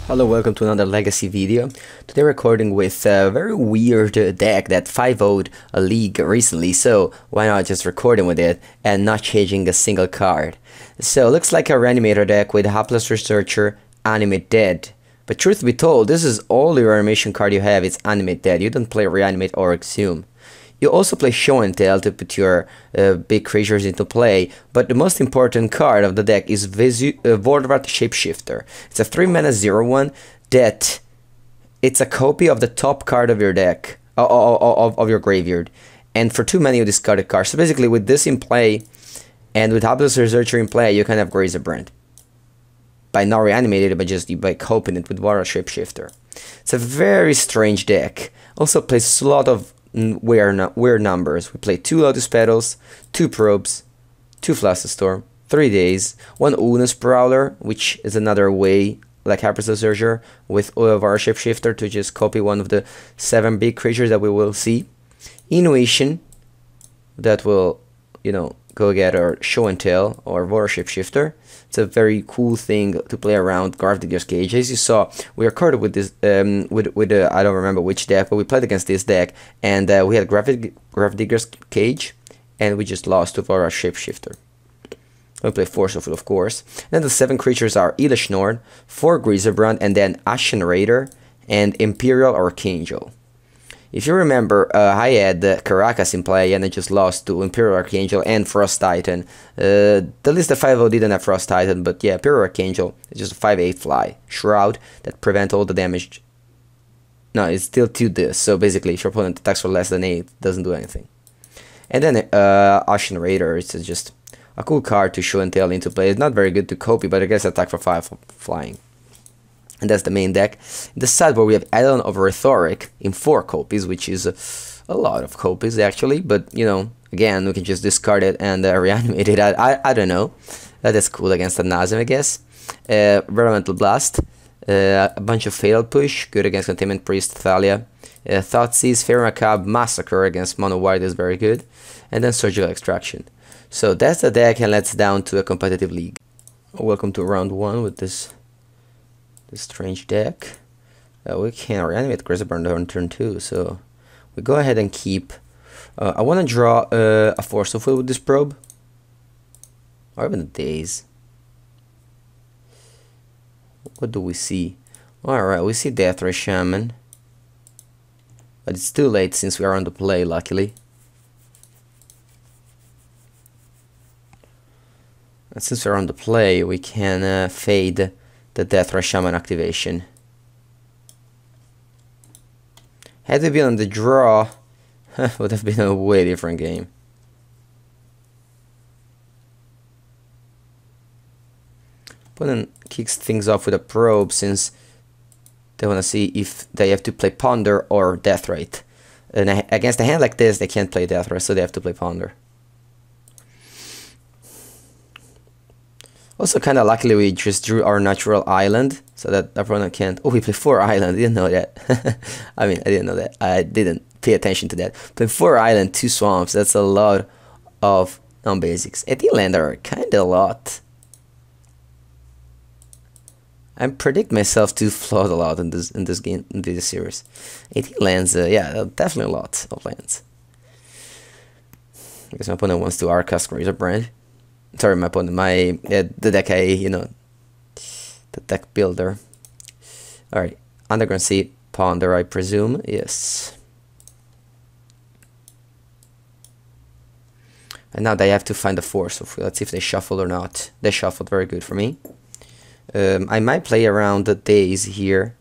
Hello, welcome to another Legacy video. Today recording with a very weird deck that 5-0'd a league recently, so why not just recording with it and not changing a single card. So looks like a Reanimator deck with Hapless Researcher, Animate Dead. But truth be told, this is all your animation card you have, it's Animate Dead. You don't play Reanimate or Exhume. You also play Show and Tell to put your big creatures into play, but the most important card of the deck is Vordrath Shapeshifter. It's a 3-mana 0/1 that it's a copy of the top card of your deck, of your graveyard, and for 2 mana you discard a card. So basically with this in play, and with Hapless Researcher in play, you can have Razorbrand. By not reanimating it, but just by coping it with Vordrath Shapeshifter. It's a very strange deck. Also plays a lot of weird numbers. We play 2 Lotus Petals, 2 Probes, 2 Flusterstorm, 3 Days, 1 Unus Prowler, which is another way, like Hapless Researcher, with Vordrath Shapeshifter to just copy one of the 7 big creatures that we will see. Intuition, that will, go get our Show and Tell or Vordrath Shapeshifter. It's a very cool thing to play around Grafdigger's Cage. As you saw, we recorded with this, I don't remember which deck, but we played against this deck, and we had Grafdigger's Cage, and we just lost to Vordrath Shapeshifter. We play Forceful, of course. Then the 7 creatures are Elesh Norn, 4 Griselbrand, and then Ashen Raider, and Imperial Archangel. If you remember, I had Karakas in play and I just lost to Imperial Archangel and Frost Titan. At least the 5-0 didn't have Frost Titan, but yeah, Imperial Archangel is just a 5/8 fly. Shroud that prevent all the damage. No, it's still 2 this, so basically if your opponent attacks for less than 8, it doesn't do anything. And then Ashen Raider, it's just a cool card to Show and Tell into play. It's not very good to copy, but I guess attack for 5 flying. And that's the main deck. In the sideboard we have Eidolon of Rhetoric in 4 copies, which is a lot of copies actually, but again, we can just discard it and reanimate it. I don't know. That is cool against the Nazem, I guess. Environmental Blast, a bunch of Fatal Push, good against Containment Priest, Thalia. Thoughtseize, Faerie Macabre, Massacre against Mono White is very good. And then Surgical Extraction. So that's the deck, and let's down to a competitive league. Welcome to round 1 with this strange deck. We can reanimate Griselbrand on turn 2, so we go ahead and keep. I want to draw a Forceful with this probe, or even a Daze. What do we see? Alright, we see Deathray Shaman, but it's too late since we are on the play, luckily. And since we're on the play, we can fade the Deathray Shaman activation. Had we been on the draw, would have been a way different game. Opponent kicks things off with a probe since they want to see if they have to play Ponder or Deathrite. And against a hand like this, they can't play Deathrite, so they have to play Ponder. Also, kind of luckily we just drew our natural island, so that the opponent can't. Oh, we play 4 island. I didn't know that. I mean, I didn't know that. I didn't pay attention to that. Play 4 island, 2 swamps. That's a lot of non-basics. 18 land are kind of a lot. I predict myself to float a lot in this game, in this series. 18 lands, yeah, definitely a lot of lands. I guess my opponent wants to Arcast Razorbrand. Sorry, my opponent, the deck the deck builder. Alright, Underground Sea, Ponder, I presume, yes. And now they have to find a force, so let's see if they shuffle or not. They shuffled, very good for me. I might play around the Days here.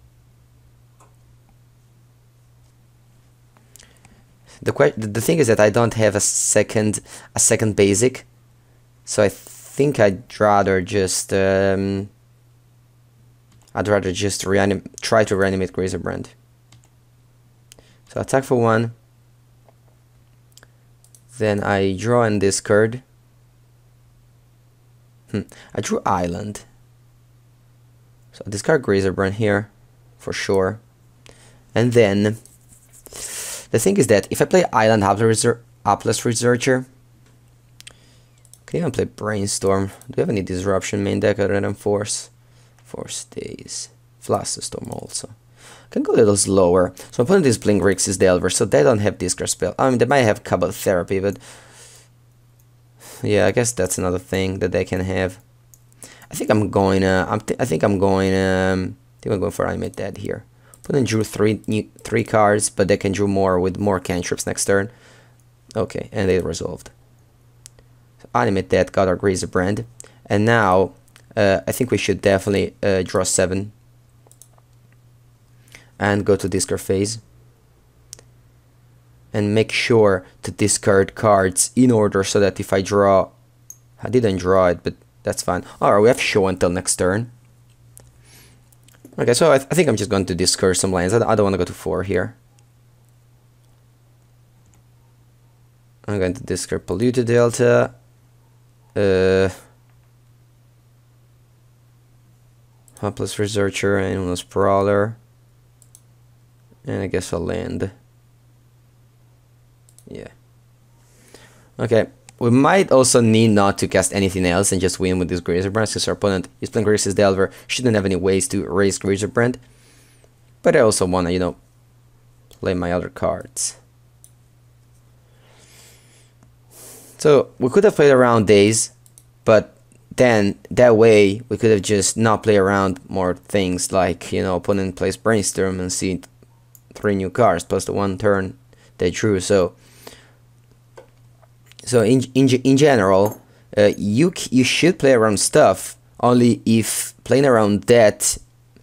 The thing is that I don't have a second basic. So I think I'd rather just try to reanimate Griselbrand. So attack for 1. Then I draw and discard. I drew Island. So I discard Griselbrand here for sure. And then the thing is that if I play Island Hapless Researcher, can even play Brainstorm. Do you have any disruption main deck other than Force? Force Days. Flusterstorm also. Can go a little slower. So I'm putting this Blink Grixis Delver, so they don't have Discard spell. I mean, they might have Cabal Therapy, but yeah, I guess that's another thing that they can have. I think I'm going. I think I'm going for Animate Dead here. Put in drew three cards, but they can draw more with more cantrips next turn. Okay, and they resolved. So Animate Dead got our Griselbrand, and now I think we should definitely draw 7 and go to discard phase and make sure to discard cards in order so that if I draw, I didn't draw it, but that's fine. Alright, we have Show until next turn. Okay, so I think I'm just going to discard some lands. I don't want to go to 4 here. I'm going to discard Polluted Delta. Helpless Researcher and Unos Prowler. And I guess I'll land. Yeah. Okay. We might also need not to cast anything else and just win with this Griselbrand, since our opponent is playing Grixis Delver, shouldn't have any ways to raise Griselbrand. But I also wanna, you know, play my other cards. So we could have played around Daze, but then that way we could have just not play around more things like, you know, opponent plays Brainstorm and see 3 new cards plus the 1 turn they drew. So in general, you should play around stuff only if playing around that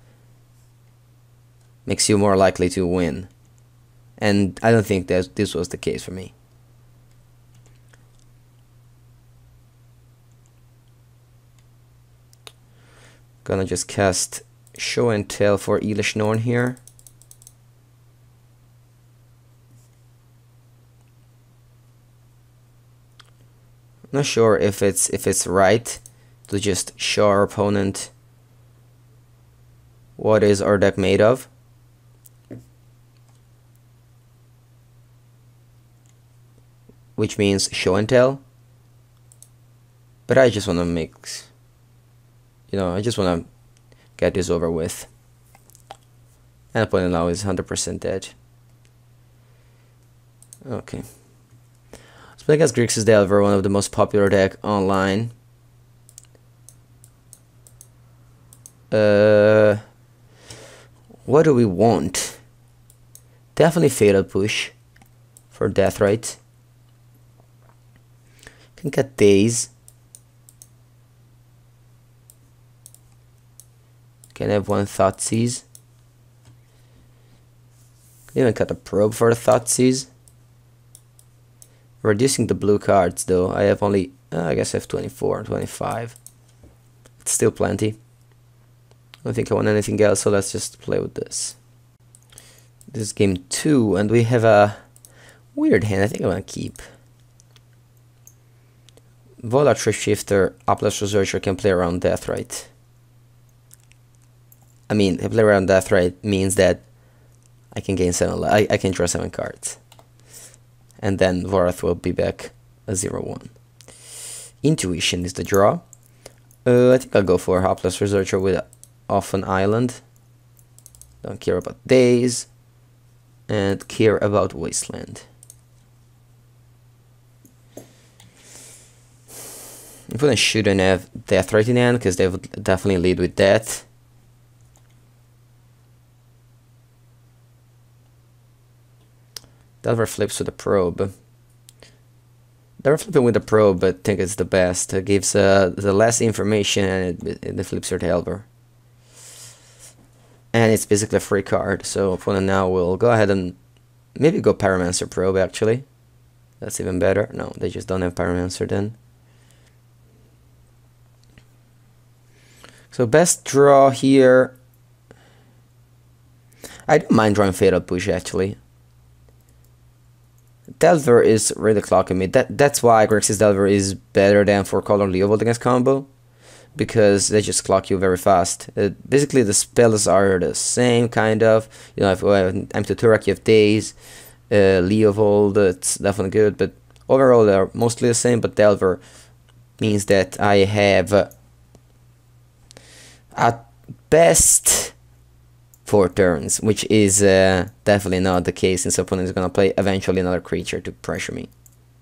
makes you more likely to win, and I don't think that this was the case for me. Gonna just cast Show and Tell for Elesh Norn here. Not sure if it's right to just show our opponent what is our deck made of. Which means show and tell. But I just wanna make, you know, I just wanna get this over with. And opponent now is 100% dead. Okay. So against Grixis Delver, one of the most popular deck online. What do we want? Definitely Fatal Push for Deathrite. Can get Daze. Can have 1 Thoughtseize. Can even cut a Probe for the Thoughtseize. Reducing the blue cards though, I have only, I guess I have 24 and 25. It's still plenty. I don't think I want anything else, so let's just play with this. This is game 2, and we have a weird hand. I think I want to keep. Volar Thrift Shifter, Upless Researcher can play around Deathrite. I mean, play around Deathrite means that I can gain 7. I can draw 7 cards. And then Vorath will be back a 0-1. Intuition is the draw. I think I'll go for Helpless Researcher with Off an Island. Don't care about Daze. And care about Wasteland. Opponent shouldn't have Deathrite in hand, because they would definitely lead with that. Delver flips with a Probe. Delver flipping with a Probe, but I think it's the best. It gives the less information, and it flips your Delver. And it's basically a free card, so opponent now will go ahead and maybe go Pyromancer Probe, actually. That's even better. No, they just don't have Pyromancer then. So best draw here. I don't mind drawing Fatal Push, actually. Delver is really clocking me. That's why Grixis Delver is better than 4-color Leovold against combo, because they just clock you very fast. Basically, the spells are the same, kind of. You know, if you have Empty Turak, you have Daze, Leovold, it's definitely good, but overall they're mostly the same. But Delver means that I have at best 4 turns, which is definitely not the case, since opponent is gonna play eventually another creature to pressure me.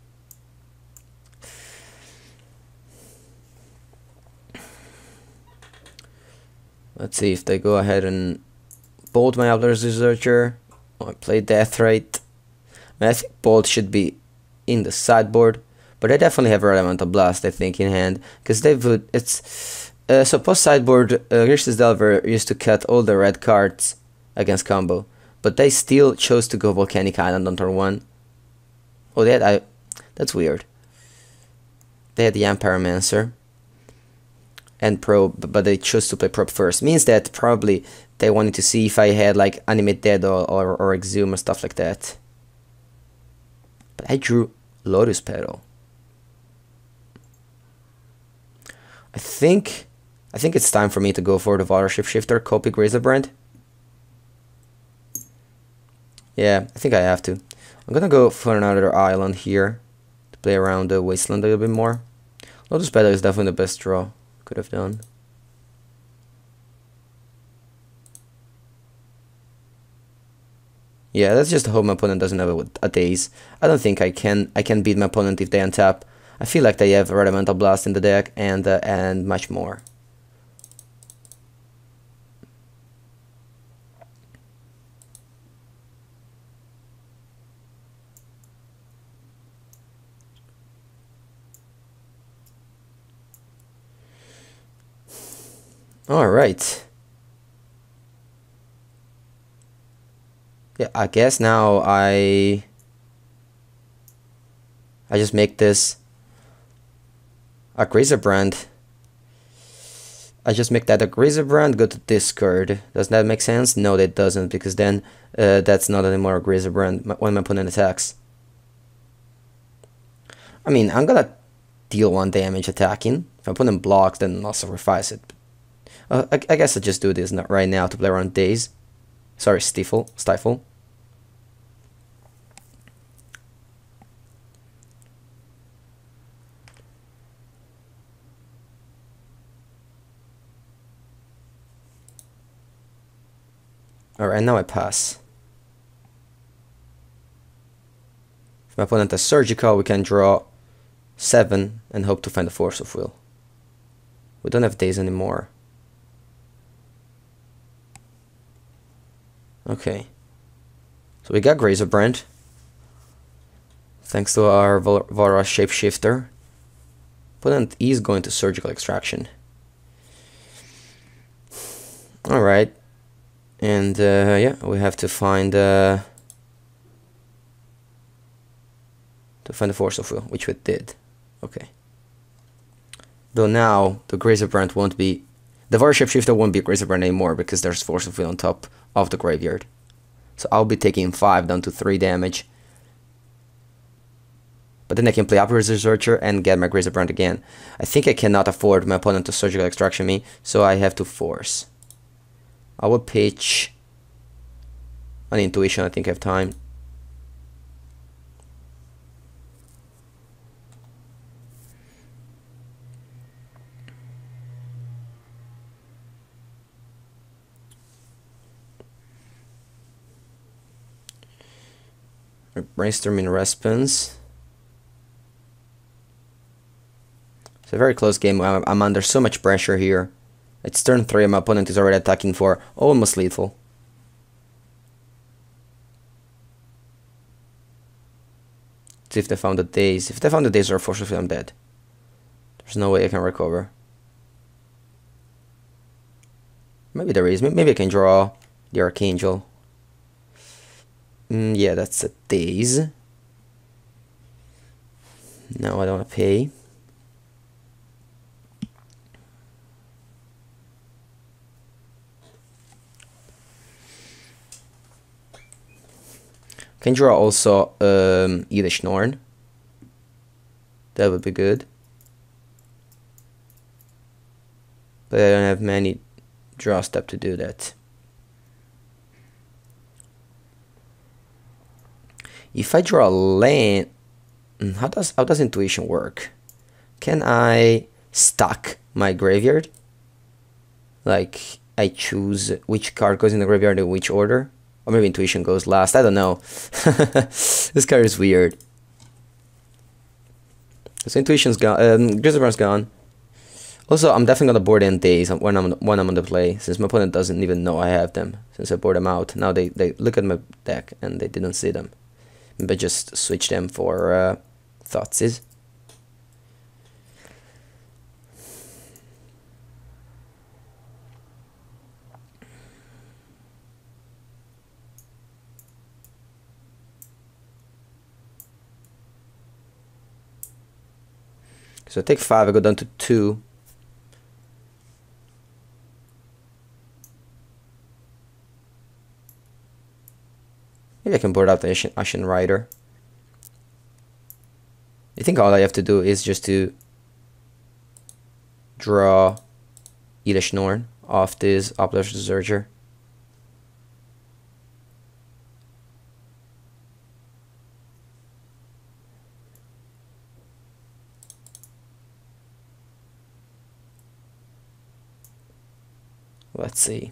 Let's see if they go ahead and bolt my Outlaws Researcher. Oh, I play Deathrite. I think bolt should be in the sideboard, but I definitely have Elemental Blast, I think, in hand, because they would. It's so post sideboard. Grixis Delver used to cut all the red cards against combo, but they still chose to go Volcanic Island on turn 1. Oh, that's weird. They had the Pyromancer and Probe, but they chose to play Probe first. Means that probably they wanted to see if I had like Animate Dead or Exhume or stuff like that. But I drew Lotus Petal. I think it's time for me to go for the Valor Shapeshifter, Copic Razorbrand. Yeah, I think I have to. I'm gonna go for another island here to play around the Wasteland a little bit more. Lotus Petal is definitely the best draw could have done. Yeah, let's just hope my opponent doesn't have a Daze. I don't think I can beat my opponent if they untap. I feel like they have Elemental Blast in the deck and much more. Alright. Yeah, I guess now I just make this a Razorbrand. I just make that a Razorbrand, go to discard. Does that make sense? No, that doesn't, because then that's not anymore a Razorbrand when my opponent attacks. I mean, I'm gonna deal 1 damage attacking. If my opponent blocks, then I'll sacrifice it. I guess I just do this right now to play around Daze. Sorry, Stifle. Alright, now I pass. If my opponent has Surgical, we can draw 7 and hope to find a Force of Will. We don't have Daze anymore. Okay. So we got Razorbrand. Thanks to our Valor Shapeshifter. Opponent is going to Surgical Extraction. Alright. And yeah, we have to find the Force of Will, which we did. Okay. Though now the Razorbrand won't be, the Valor Shapeshifter won't be a Razorbrand anymore because there's Force of Will on top of the graveyard. So I'll be taking 5 down to 3 damage. But then I can play Outlaws Researcher and get my Razorbrand again. I think I cannot afford my opponent to Surgical Extraction me, so I have to force. I will pitch an Intuition, I think I have time. Brainstorming response. It's a very close game. I'm under so much pressure here. It's turn 3 and my opponent is already attacking for almost lethal. Let's see if they found the Daze. If they found the Daze or Force of Will, I'm dead. There's no way I can recover. Maybe there is. Maybe I can draw the Archangel. Yeah, that's a Daze. No, I don't want to pay. Can draw also Eilish Norn. That would be good. But I don't have many draw step to do that. If I draw a land, how does Intuition work? Can I stack my graveyard? Like I choose which card goes in the graveyard in which order. Or maybe Intuition goes last, I don't know. This card is weird. So Intuition's gone, Griselbrand's gone. Also, I'm definitely gonna board in Daze when I'm on the play, since my opponent doesn't even know I have them. Since I board them out, now they look at my deck and they didn't see them. But just switch them for Thoughtseize. So I take 5, I go down to 2. Maybe I can board out the Ashen Rider. I think all I have to do is just to draw Elesh Norn off this Obelisk Zerger. Let's see.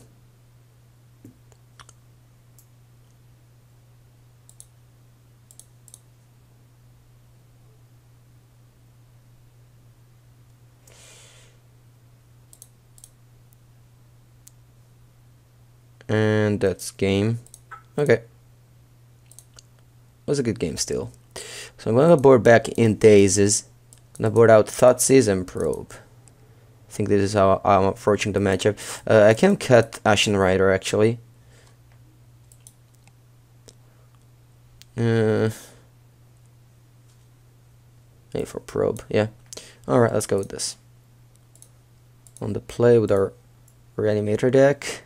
And that's game. Okay. Was a good game still. So I'm gonna board back in Dazes. I'm gonna board out Thoughtseize and Probe. I think this is how I'm approaching the matchup. I can cut Ashen Rider actually. Maybe for Probe, yeah. Alright, let's go with this. On the play with our Reanimator deck.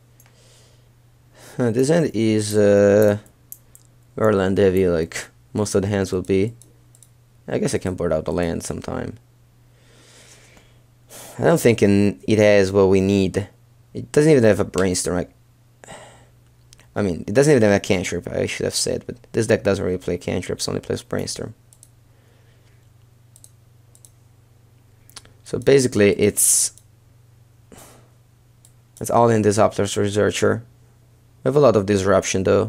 This hand is very land heavy, like most of the hands will be. I guess I can board out the land sometime. I don't think it has what we need. It doesn't even have a brainstorm. I mean, it doesn't even have a cantrip, I should have said, but this deck doesn't really play cantrips, only plays brainstorm. So basically it's all in this Obelisk Researcher. We have a lot of disruption though.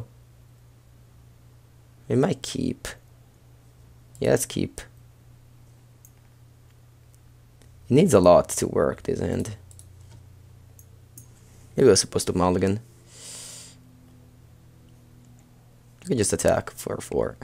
We might keep. Yeah, let's keep. It needs a lot to work this end. Maybe I was supposed to mulligan. You can just attack for 4.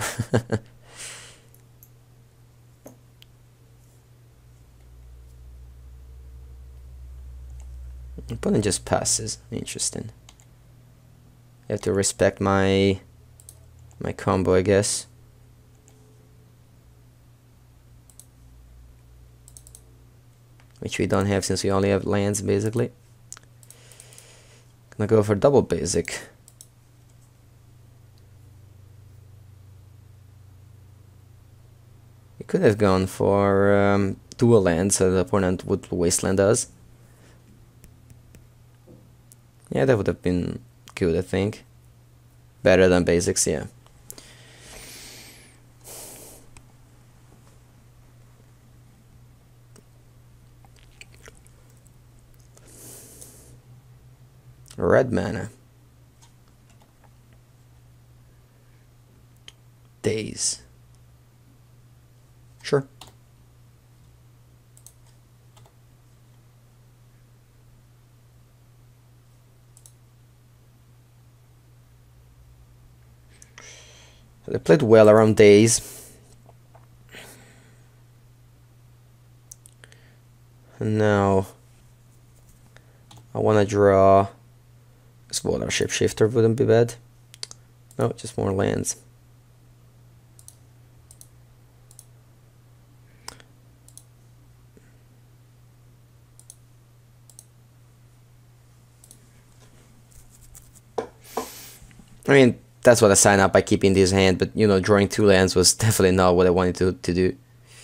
Opponent just passes. Interesting. You have to respect my combo, I guess. Which we don't have since we only have lands, basically. Gonna go for double basic. We could have gone for dual land, so the opponent would wasteland us. Yeah, that would have been good, I think. Better than basics, yeah. Red mana. Daze. Sure. So they played well around Daze. And now I want to draw. Smaller Shapeshifter wouldn't be bad. No, just more lands. I mean, that's what I signed up by keeping this hand, but you know, drawing 2 lands was definitely not what I wanted to do.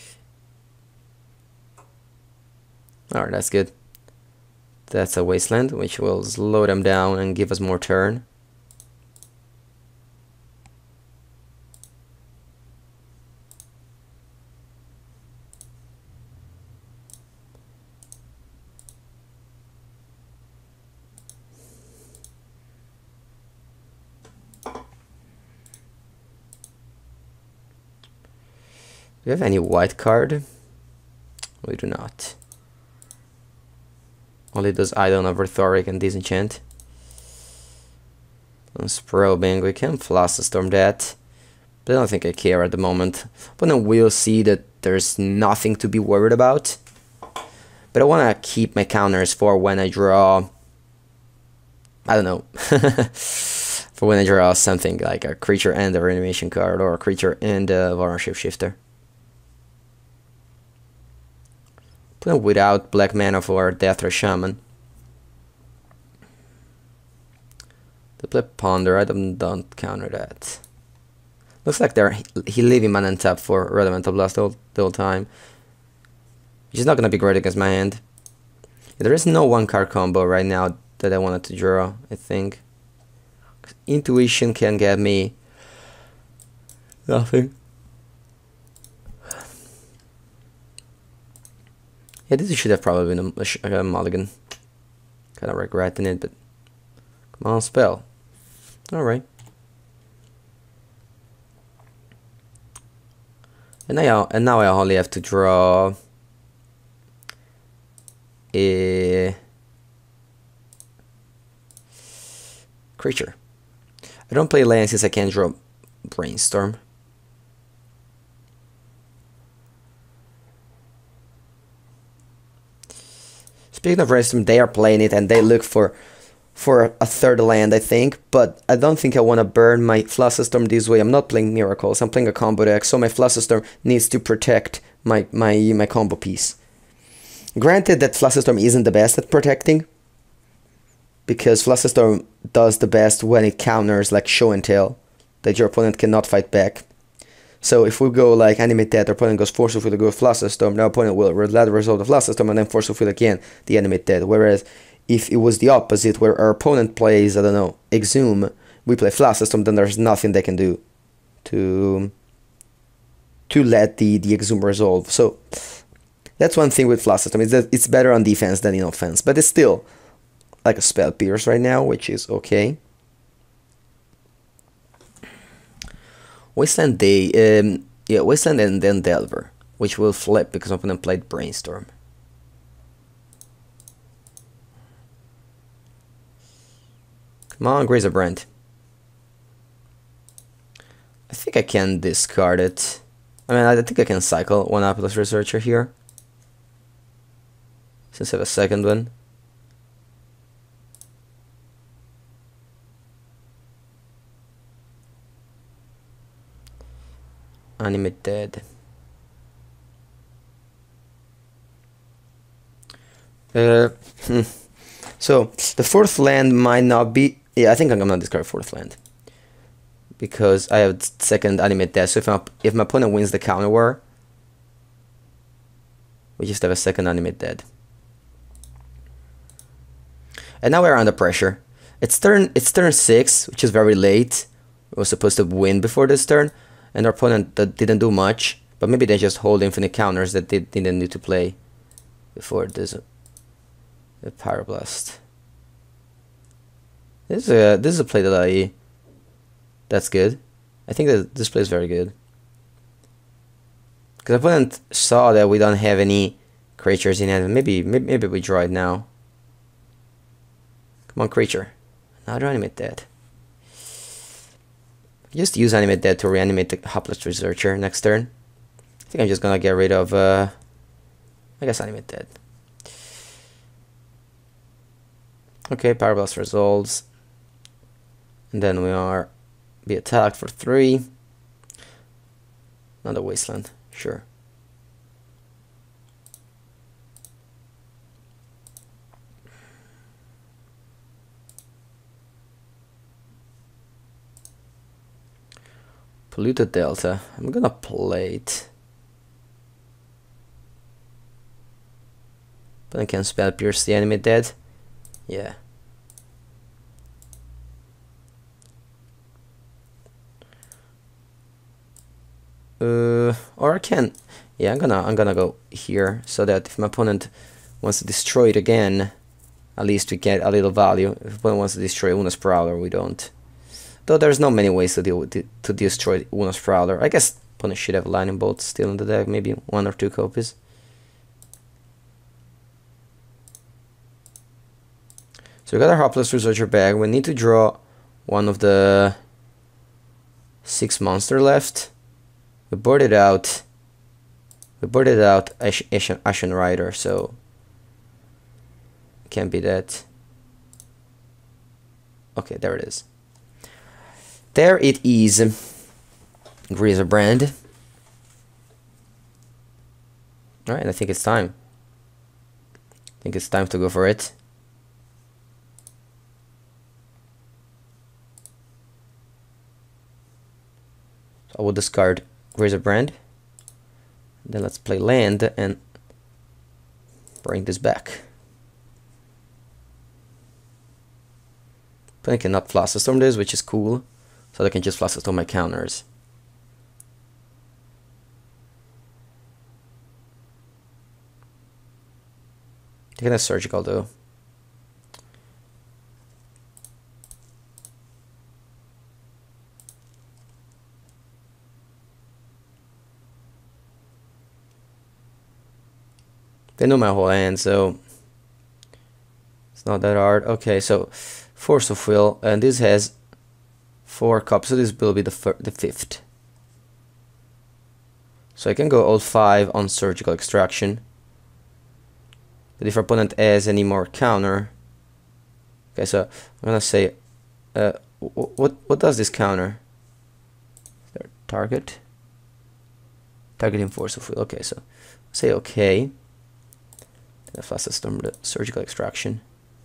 Alright, that's good. That's a wasteland, which will slow them down and give us more turn. we have any white card? We do not. Only does Eidolon of Rhetoric and Disenchant. Probing, we can Flusterstorm that, but I don't think I care at the moment. But then we'll see that there's nothing to be worried about. But I want to keep my counters for when I draw, I don't know, for when I draw something like a creature and a reanimation card, or a creature and a Voron Shapeshifter. Put them without black mana for Deathra Shaman. They play Ponder, I don't counter that. Looks like he leaving mana untap for Rudimental Blast the whole time. Which is not gonna be great against my hand. There is no one card combo right now that I wanted to draw, I think. Intuition can get me nothing. Yeah, this should have probably been a mulligan. Kinda regretting it, but come on, spell. Alright. And now I only have to draw a creature. I don't play land since I can't draw Brainstorm. Speaking of Brainstorm, they are playing it and they look for a third land, I think, but I don't think I want to burn my Flusterstorm this way. I'm not playing Miracles, I'm playing a combo deck, so my Flusterstorm needs to protect my combo piece. Granted that Flusterstorm isn't the best at protecting, because Flusterstorm does the best when it counters like Show and Tell, that your opponent cannot fight back. So if we go like Animate Death, our opponent goes Force of Will to go Flusterstorm, our opponent will let resolve the Flusterstorm and then Force of Will again, the Animate Death. Whereas if it was the opposite, where our opponent plays, I don't know, Exhume, we play Flusterstorm, then there's nothing they can do to let the Exhume resolve. So that's one thing with Flusterstorm, is that it's better on defense than in offense, but it's still like a Spell Pierce right now, which is okay. Wasteland Wasteland and then Delver, which will flip because my opponent played Brainstorm. Come on, Grazebrand. I think I can discard it. I mean, I think I can cycle one Apelous Researcher here, since I have a second one. Animate Dead. So the fourth land might not be. Yeah, I think I'm gonna discard fourth land because I have second Animate Death. So if my opponent wins the counter war, we just have a second Animate Dead. And now we're under pressure. It's turn 6, which is very late. We were supposed to win before this turn, and our opponent didn't do much. But maybe they just hold infinite counters that they didn't need to play before this. The Pyroblast. This is a play that's good. I think that this play is very good. Because the opponent saw that we don't have any creatures in hand. Maybe we draw it now. Come on, creature. Now Animate Dead. Just use Animate Dead to reanimate the Helpless Researcher next turn. I think I'm just gonna get rid of I guess Animate Dead. Okay, Pyroblast resolves. And then we are be attacked for 3. Another Wasteland, sure. Polluted Delta. I'm gonna play it. But I can Spell Pierce the enemy dead. Yeah. Or I can. Yeah, I'm gonna go here so that if my opponent wants to destroy it again, at least we get a little value. If my opponent wants to destroy Una's Prowler, we don't. Though there's not many ways to deal with to destroy Una's Prowler. I guess Opponent should have Lightning Bolt still in the deck, maybe 1 or 2 copies. So we got our Hopless Researcher back. We need to draw one of the 6 monster left. We board it out. Ashen Rider, so can't be that. Okay, there it is. There it is. Griselbrand. Alright, I think it's time. I think it's time to go for it. So I will discard Griselbrand. Then let's play land and bring this back. But I cannot Flusterstorm this, which is cool. So I can just Flusterstorm my counters. Taking a Surgical though. They know my whole hand, so it's not that hard. Okay, so Force of Will, and this has 4 copies, so this will be the 5th. So I can go all 5 on Surgical Extraction. But if our opponent has any more counter, okay, so I'm gonna say, what does this counter? Target? Targeting Force of Will. Okay, so say okay. The Flusterstorm, the Surgical Extraction.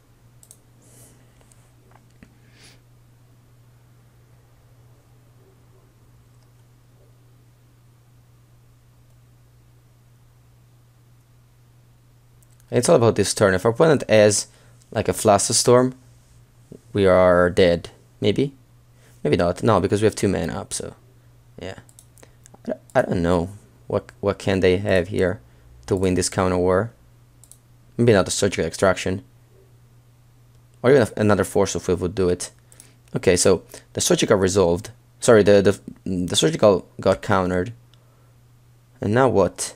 It's all about this turn. If our opponent has like a Flusterstorm, we are dead. Maybe? Maybe not. No, because we have 2 mana up, so yeah. I don't know. What can they have here to win this counter war? Maybe not the Surgical Extraction. Or even another Force of Will would do it. Okay, so the Surgical resolved. Sorry, the Surgical got countered. And now what?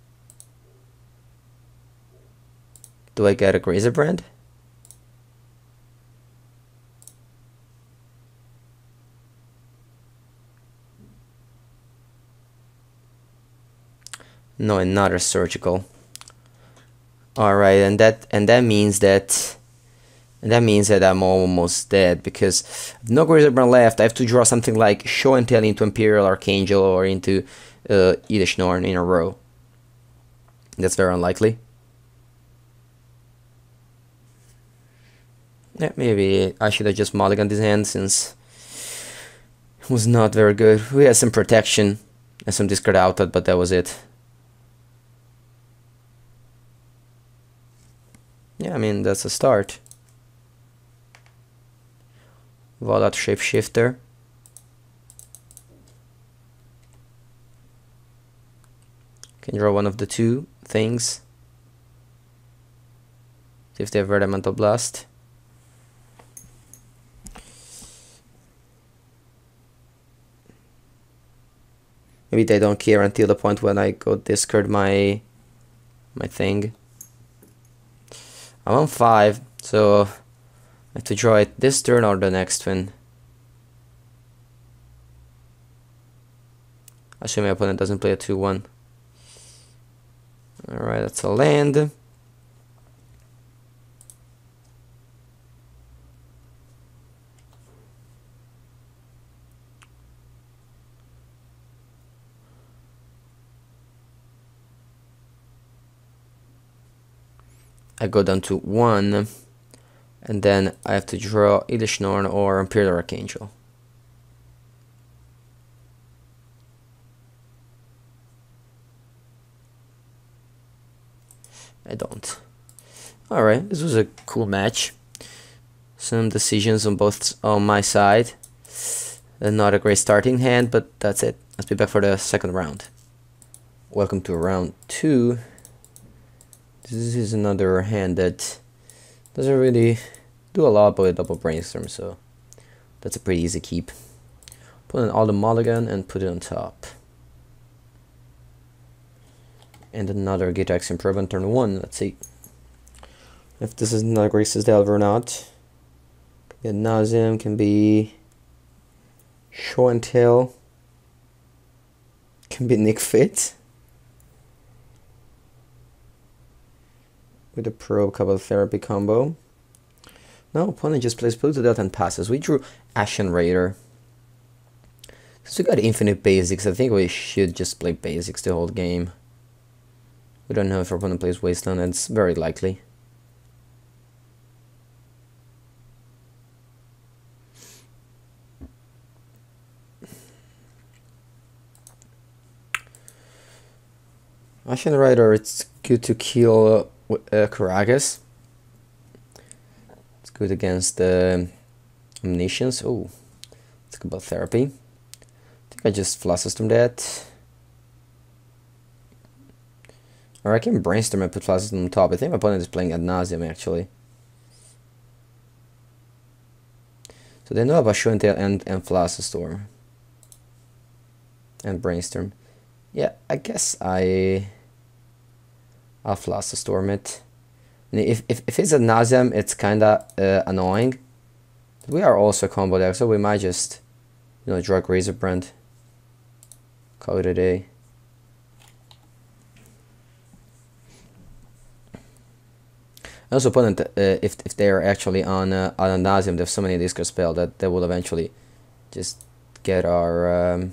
Do I get a Griselbrand? No, another Surgical. All right, and that means that I'm almost dead because no Griselbrand left. I have to draw something like Show and Tell into Imperial Archangel or into Yiddish Norn in a row. That's very unlikely. Yeah, maybe I should have just mulliganed this hand since it was not very good. We had some protection and some discard outlet, but that was it. Yeah, I mean, that's a start. Volat Shapeshifter. Can draw one of the 2 things. See if they have Verdamental Blast. Maybe they don't care until the point when I go discard my thing. I'm on 5, so I have to draw it this turn or the next one. Assuming my opponent doesn't play a 2/1. Alright, that's a land. I go down to 1, and then I have to draw Yiddish Norn or Imperial Archangel. I don't. Alright, this was a cool match. Some decisions on my side. Not a great starting hand, but that's it. Let's be back for the second round. Welcome to round 2. This is another hand that doesn't really do a lot but a double brainstorm, so that's a pretty easy keep. Put in all the mulligan and put it on top. And another Gitax Improve on turn 1. Let's see if this is another Grixis Delver or not. Can be Nauseam, can be Show and Tell, can be Nick Fit. With a Probe Couple Therapy combo. No, opponent just plays Pluto Delta and passes. We drew Ashen Raider. Since we got infinite basics, I think we should just play basics the whole game. We don't know if our opponent plays Wasteland, and it's very likely. Ashen Rider, it's good to kill Karagas. It's good against Omniscience. Oh, let's go about Therapy. I think I just Flash System that. Or I can Brainstorm and put Flash System on top. I think my opponent is playing Ad Nauseam actually. So they know about Show and Tell and Flash Storm. And Brainstorm. Yeah, I guess I'll Flash Storm it. And if it's a Nauseam, it's kinda annoying. But we are also a combo deck, so we might just, you know, draw Razorbrand. Call it a day. Also, opponent, if they are actually on a Nauseam, they have so many discard spell that they will eventually just get our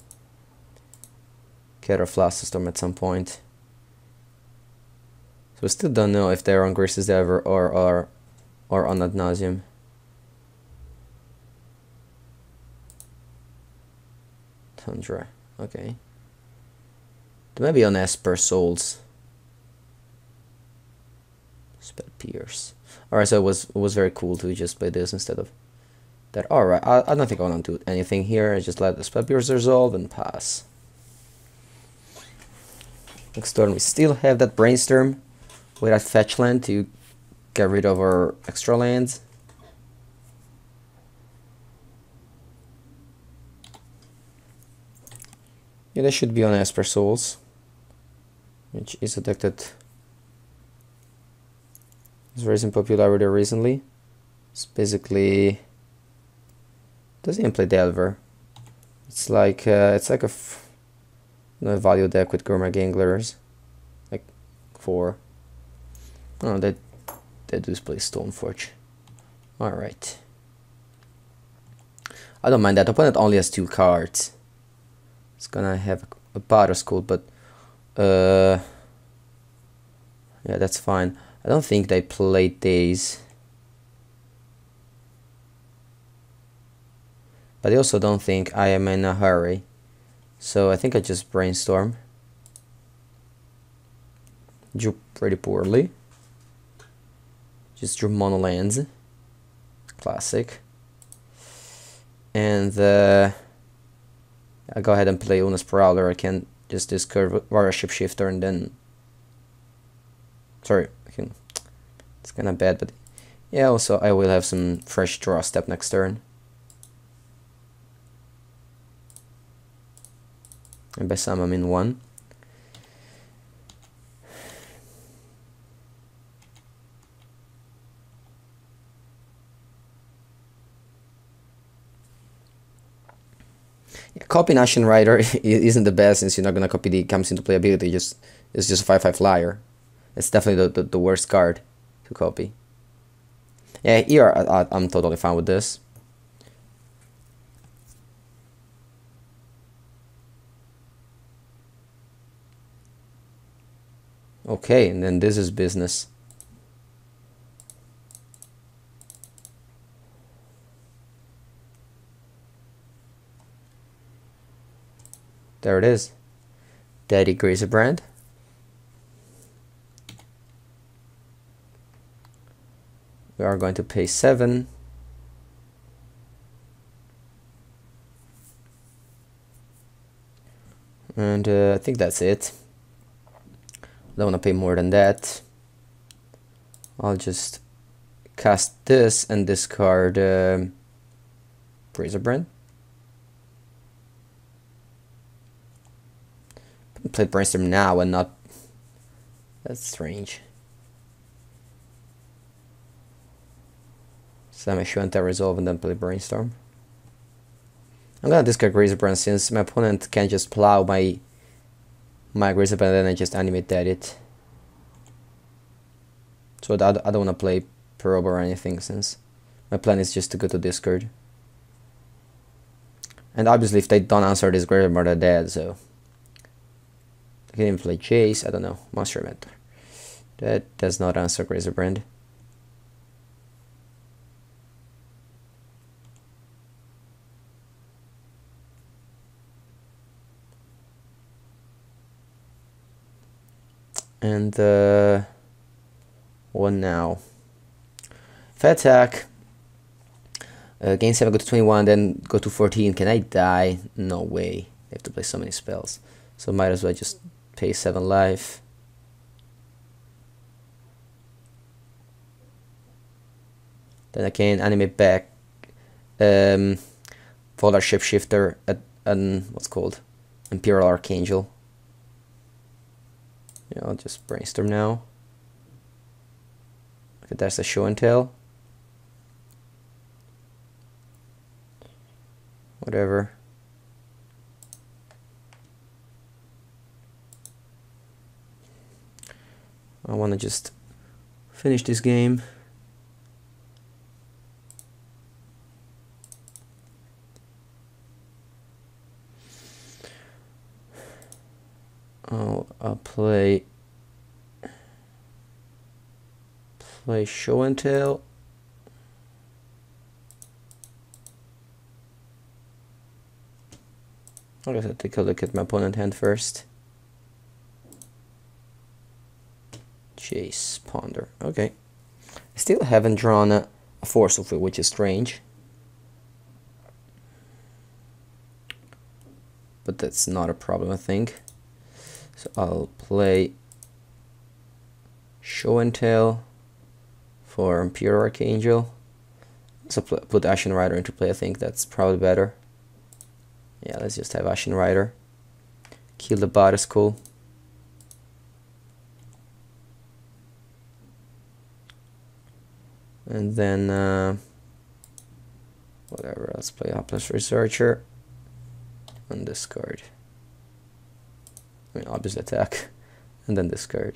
Flash Storm at some point. So we still don't know if they're on Grixis Delver or on Ad Nauseam. Tundra, okay. They may be on Esper Souls. Spell Pierce. Alright, so it was very cool to just play this instead of that. Alright, I don't think I want to do anything here. I just let the Spell Pierce resolve and pass. Next turn we still have that Brainstorm with that fetch land to get rid of our extra lands. Yeah, they should be on Esper Souls, which is a deck that is rising popularity recently. It's basically doesn't even play Delver. It's like a value deck with Gourmet Ganglers, like 4. Oh, they do play Stoneforge. All right. I don't mind that. Opponent only has 2 cards. It's gonna have a Potter School, but yeah, that's fine. I don't think they played these. But I also don't think I am in a hurry. So I think I just Brainstorm. Drew pretty poorly. Just drew mono lands. Classic. And I'll go ahead and play Una's Prowler. I can just discard Warrior Shapeshifter and then... Sorry, it's kinda bad, but... Yeah, also I will have some fresh draw step next turn. And by some I mean 1. Yeah, copying Ashen Rider isn't the best since you're not gonna copy the comes into play ability. It's just a 5/5 flyer. It's definitely the worst card to copy. Yeah, here I'm totally fine with this. Okay, and then this is business. There it is. Daddy Razorbrand. We are going to pay 7. And I think that's it. I don't want to pay more than that. I'll just cast this and discard Razorbrand. Play Brainstorm now and not That's strange. So I'm sure to resolve and then play Brainstorm. I'm gonna discard Razorbrand since my opponent can just plow my Razorbrand and then I just animate that it. So I don't wanna play Probe or anything since my plan is just to go to discard. And obviously if they don't answer this Razorbrand, they're dead, so I can even play Jace, I don't know, Monster Mentor. That does not answer Razorbrand. And what now? If I attack, gain 7, go to 21, then go to 14, can I die? No way. I have to play so many spells. So might as well just pay 7 life. Then I can animate back Volar Shapeshifter at what's called Imperial Archangel. Yeah, I'll just Brainstorm now. Okay, that's a show and tell. Whatever. I want to just finish this game. I'll play show and tell. I guess I'll take a look at my opponent hand first. Jace, Ponder. Okay. I still haven't drawn a Force of Will, which is strange. But that's not a problem, I think. So I'll play show and tell for Imperial Archangel. So put Ashen Rider into play, I think that's probably better. Yeah, let's just have Ashen Rider. Kill the bot is cool. And then, whatever, let's play Atlas Researcher and discard. I mean, obviously attack and then discard.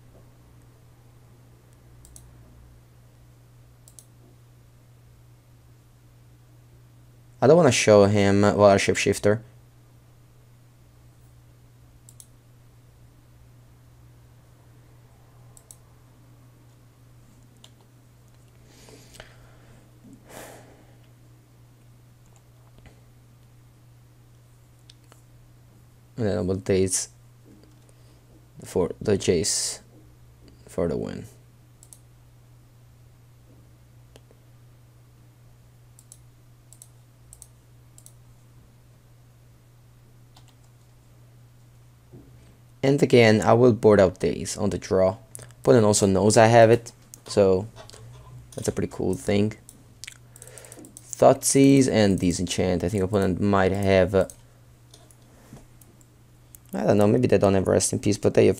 I don't want to show him Volar Shapeshifter. And then I will daze for the Jace for the win. And again, I will board out Daze on the draw. Opponent also knows I have it, so that's a pretty cool thing. Thoughtseize and Disenchant. I think opponent might have I don't know, maybe they don't have Rest in Peace, but they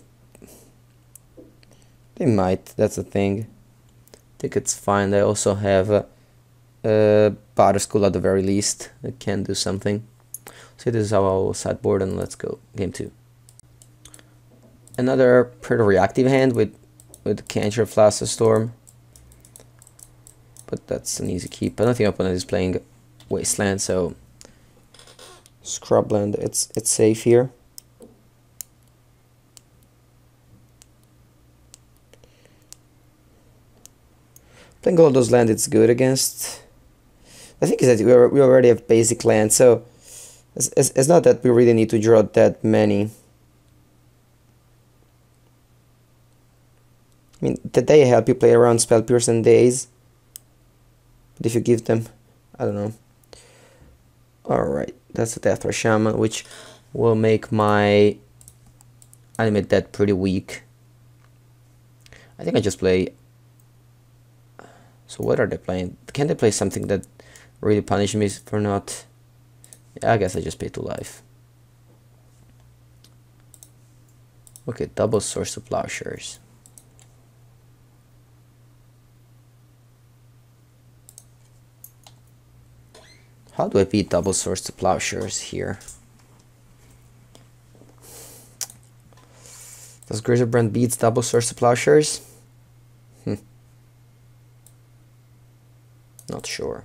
might, that's the thing. I think it's fine. They also have Batterskull at the very least. It can do something. So this is how I will sideboard, and let's go. Game 2. Another pretty reactive hand with Cantrip, Flash Storm. But that's an easy keep. I don't think opponent is playing Wasteland, so Scrubland, it's safe here. Playing Goldos's land, it's good against. I think is that we already have basic land, so it's not that we really need to draw that many. I mean, that they help you play around Spell Pierce and Daze. But if you give them, I don't know. Alright, that's the Deathra Shaman, which will make my Animate Dead pretty weak. I think I just play. So what are they playing? Can they play something that really punishes me for not? Yeah, I guess I just pay 2 life. Okay, double Swords to Plowshares. How do I beat double Swords to Plowshares here? Does Griselbrand beat double Swords to Plowshares? Not sure.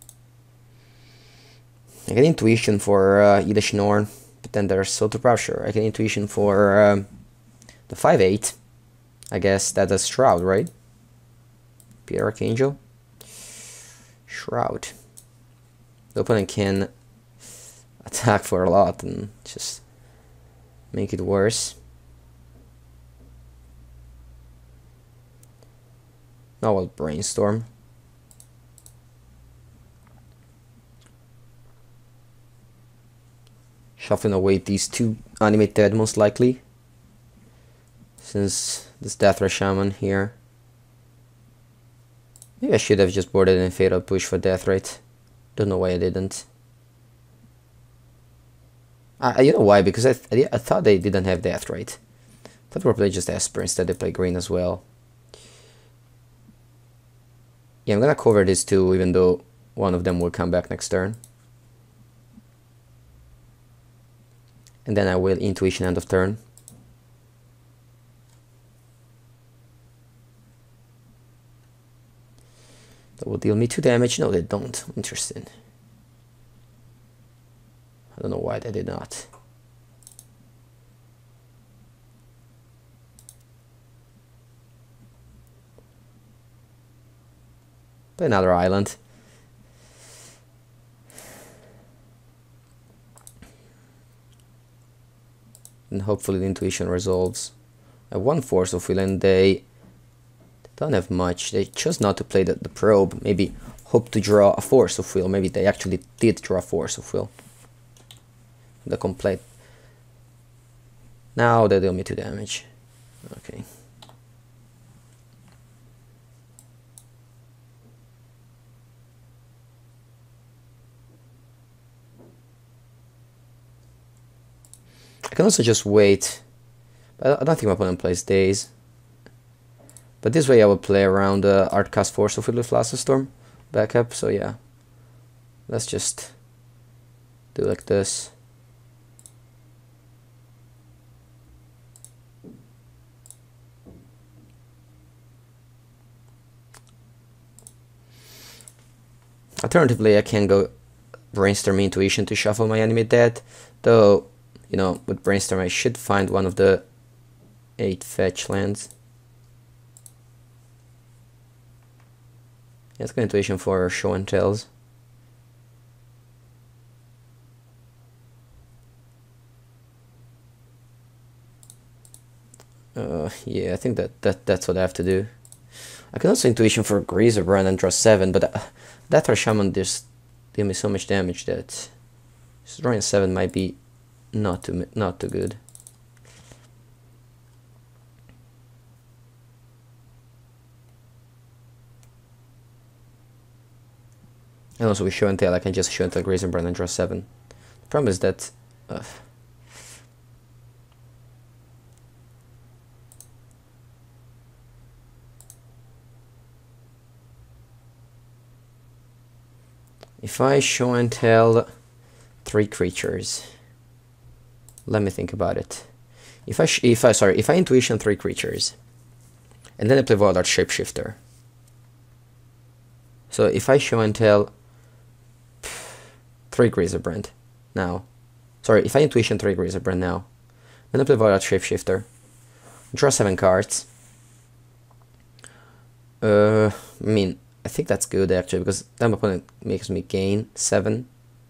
I get Intuition for Ylish Norn, but then there's Soul to Plowshare. I get Intuition for the 5/8. I guess that is Shroud, right? Peter Archangel. Shroud. The opponent can attack for a lot and just make it worse. Now I'll Brainstorm. Shuffling away these two Animate Dead most likely, since this Deathray Shaman here. Maybe I should have just boarded in Fatal Push for Deathrite. Don't know why I didn't. You know why? Because I thought they didn't have Deathrite. I thought we were playing just Esper, instead they play green as well. Yeah, I'm gonna cover these two, even though one of them will come back next turn. And then I will Intuition end of turn. That will deal me 2 damage. No, they don't. Interesting. I don't know why they did not. Play another island. And hopefully the Intuition resolves. I have 1 Force of Will and they don't have much. They chose not to play the Probe. Maybe hope to draw a Force of Will. Maybe they actually did draw a Force of Will. The complete. Now they deal me 2 damage. Okay. I can also just wait. But I don't think my opponent plays Daze. But this way I will play around Artcast Force of Will with Flastastorm backup. So yeah. Let's just do like this. Alternatively, I can go Brainstorm Intuition to shuffle my Animate Dead, though, you know, with Brainstorm I should find one of the 8 fetch lands. Yeah, let's go Intuition for Show and Tells. Yeah, I think that's what I have to do. I can also Intuition for Griselbrand and draw 7, but Deathray Shaman just did me so much damage that drawing 7 might be not too good. And also with Show and Tell, I can just Show and Tell Griselbrand and draw 7. The problem is that if I Show and Tell 3 creatures, let me think about it. If I Intuition 3 creatures, and then I play Voidart Shapeshifter. So if I Show and Tell 3 Griselbrand now, sorry, if I Intuition 3 Griselbrand now, then I play Voidart Shapeshifter, draw 7 cards. I mean, I think that's good actually, because then my opponent makes me gain 7.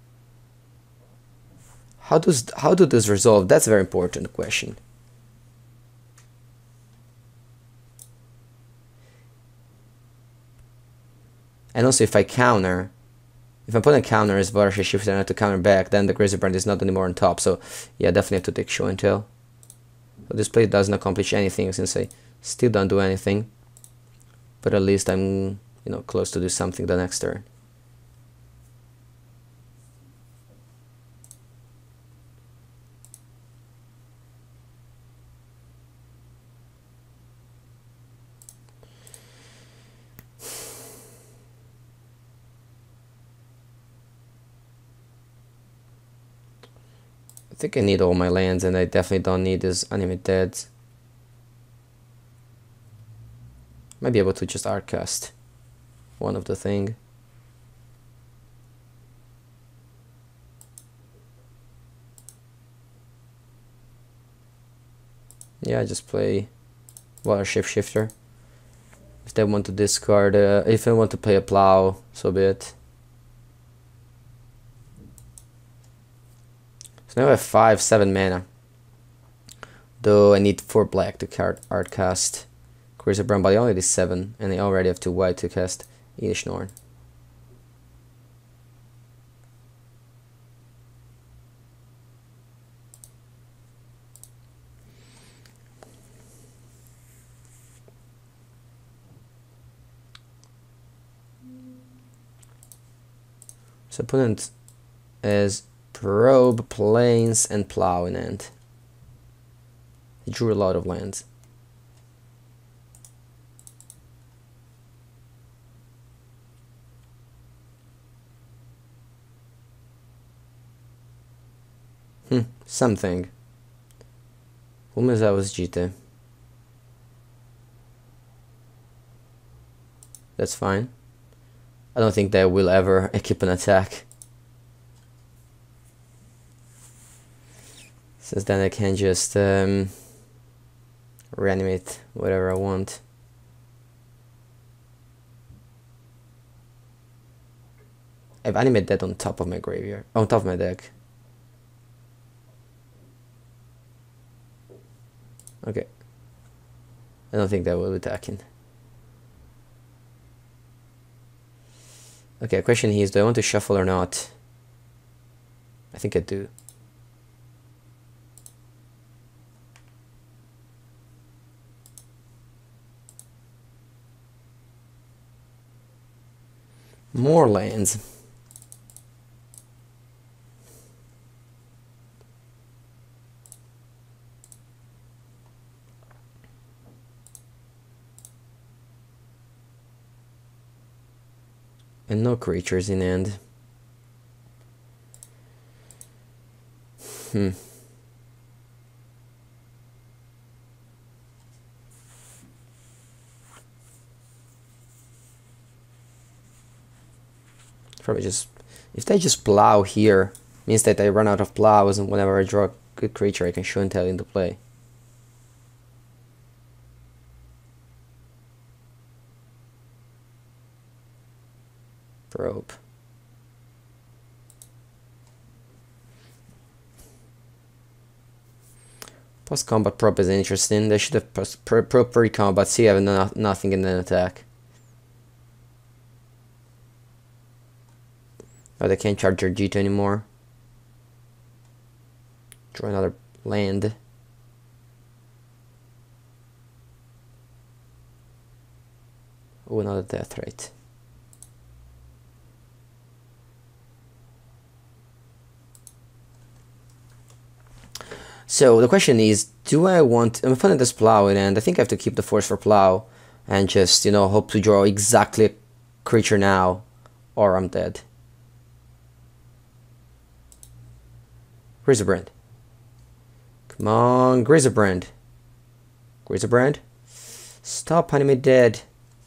How do this resolve? That's a very important question. And also if I counter, if my opponent counters Voidart Shapeshifter and I have to counter back, then the Griselbrand is not anymore on top. So yeah, definitely have to take Show and Tell. But this play doesn't accomplish anything since I still don't do anything. But at least I'm, you know, close to do something the next turn. think I need all my lands, and I definitely don't need this Animate Dead. Might be able to just Artcast one of the thing. Yeah, just play Water Shapeshifter. If they want to discard, if I want to play a Plow, so be it. So now I have 5-7 mana. Though I need 4 black to Artcast Griselbrand, but I only need 7, and I already have 2 white to cast Elesh Norn. So opponent is Probe, Plains, and Plow in hand. He drew a lot of lands. Something. Umezał z GT. That's fine. I don't think they will ever equip an attack. Since then I can just reanimate whatever I want. I've animated that on top of my graveyard, on top of my deck. Okay. I don't think that will be attacking. Okay, question here is, do I want to shuffle or not? I think I do. More lands. And no creatures in end. Probably just, if they just Plow here, means that I run out of plows, and whenever I draw a good creature I can Show and Tell into play. Probe. Post-combat Probe is interesting. They should have Probe pre-combat, see I have nothing in an attack. Oh, they can't charge their G2 anymore. Draw another land. Oh, another death rate. So the question is, do I want, I'm finding this Plow in, and I think I have to keep the Force for Plow and just, you know, hope to draw exactly a creature now, or I'm dead. Griselbrand. Come on, Griselbrand. Griselbrand. Stop Animate Dead.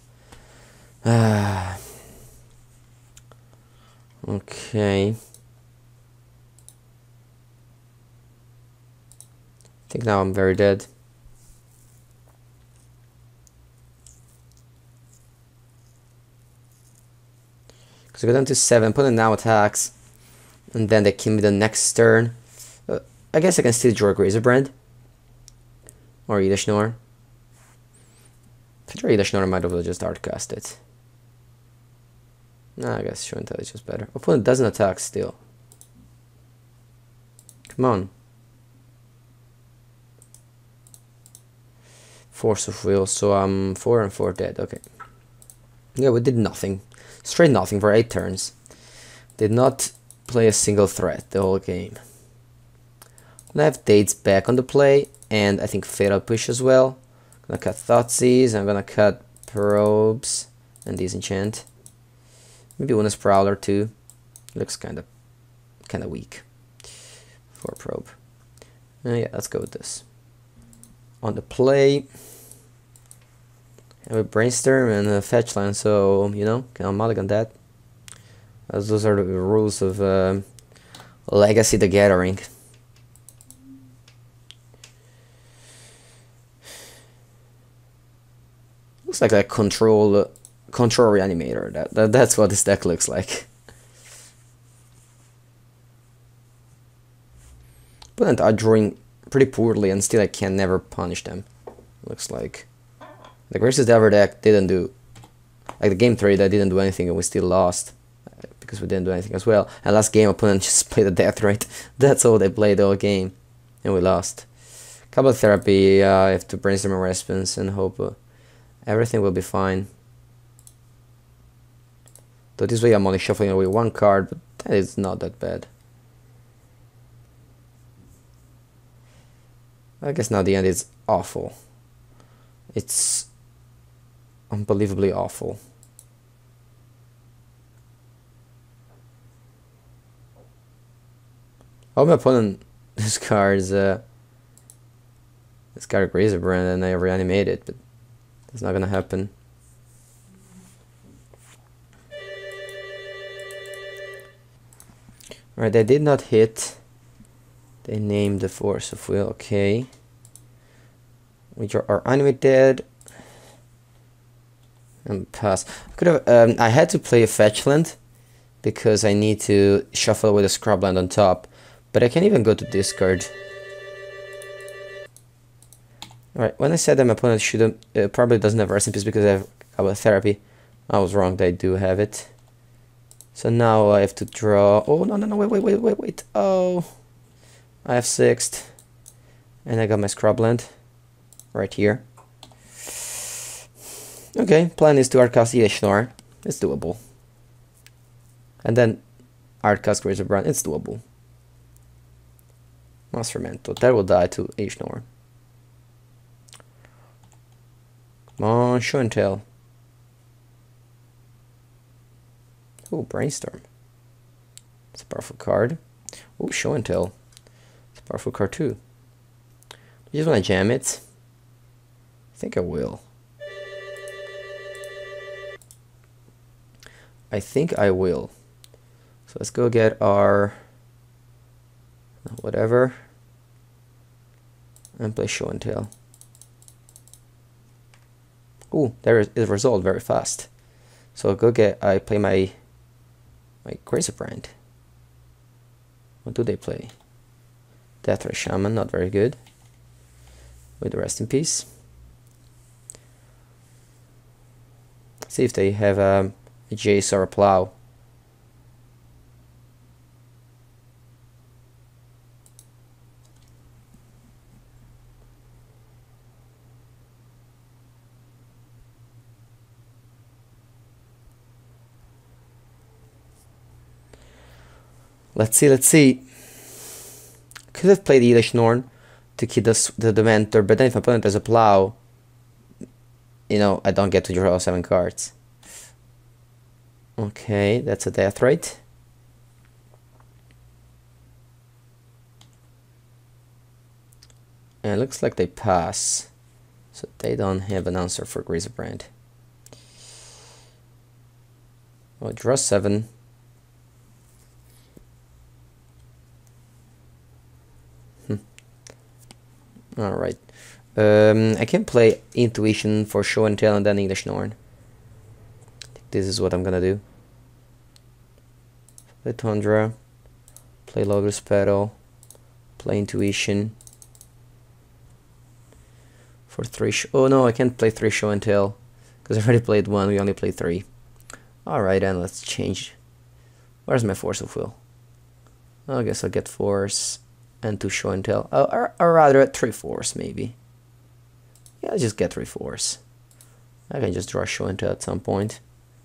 Okay. I think now I'm very dead. Because I go down to 7, put in now attacks, and then they kill me the next turn. I guess I can still draw Griselbrand. Or Elesh Norn. If I draw Elesh Norn, I might as well just Artcast it. Nah, I guess Show and Tell is just better. Opponent doesn't attack still. Come on. Force of Will, so I'm 4 and 4 dead, okay. Yeah, we did nothing. Straight nothing for 8 turns. Did not play a single threat the whole game. I have Dates back on the play, and I think Fatal Push as well. Gonna cut Thoughtseize, I'm gonna cut Probes and Disenchant. Maybe Luminous Prowler too. Looks kinda weak for Probe. Yeah, let's go with this. On the play, have a brainstorm and a fetch land, so you know, can mulligan that. As those are the rules of Legacy the Gathering. Looks like a control reanimator. That's what this deck looks like. Opponent are drawing pretty poorly, and still I can never punish them. Looks like the Graces Delver deck didn't do, like the game 3 that didn't do anything, and we still lost because we didn't do anything as well. And last game opponent just played a death rate. That's all they played all game, and we lost. Couple therapy. I have to brainstorm a response and hope everything will be fine. So this way I'm only shuffling away one card, but that is not that bad. I guess now the end is awful. It's unbelievably awful. Oh, my opponent discards this card Razorbrand and I reanimate it, but it's not gonna happen. Alright, they did not hit. They named the Force of Will, okay. We draw our Animate Dead. And pass. I had to play a fetch land because I need to shuffle with a scrubland on top. But I can't even go to discard. Alright, when I said that my opponent shouldn't, probably doesn't have recipes because I have Kabbalah Therapy, I was wrong, they do have it. So now I have to draw. Oh, no, wait. Oh, I have 6th. And I got my scrubland right here. Okay, plan is to Artcast Yeshnor. It's doable. And then Artcast Razorbrand. It's doable. Master Mantle. That will die to Yeshnor. Come on, Show and Tell. Oh, Brainstorm. It's a powerful card. Oh, Show and Tell. It's a powerful card too. You just want to jam it? I think I will. So let's go get our whatever and play Show and Tell. Ooh, there is a result very fast. So I'll go get. I play my Razorbrand. What do they play? Deathray Shaman, not very good. With the Rest in Peace. See if they have a Jace or a Plow. Let's see. Could have played Elesh Norn to keep the Dementor, but then if my opponent has a Plow, you know, I don't get to draw 7 cards. Okay, that's a death rate. And it looks like they pass, so they don't have an answer for Razorbrand. Oh, draw 7. Alright. I can play Intuition for Show and Tell and then Elesh Norn. This is what I'm gonna do. Play Tundra. Play Lotus Petal. Play Intuition. For 3 oh no, I can't play 3 Show and Tell. Because I already played 1, we only played 3. Alright, then let's change. Where's my Force of Will? I guess I'll get Force and 2 Show and Tell. Or rather 3 Force maybe. Yeah, I'll just get 3 Force. I can just draw Show and Tell at some point.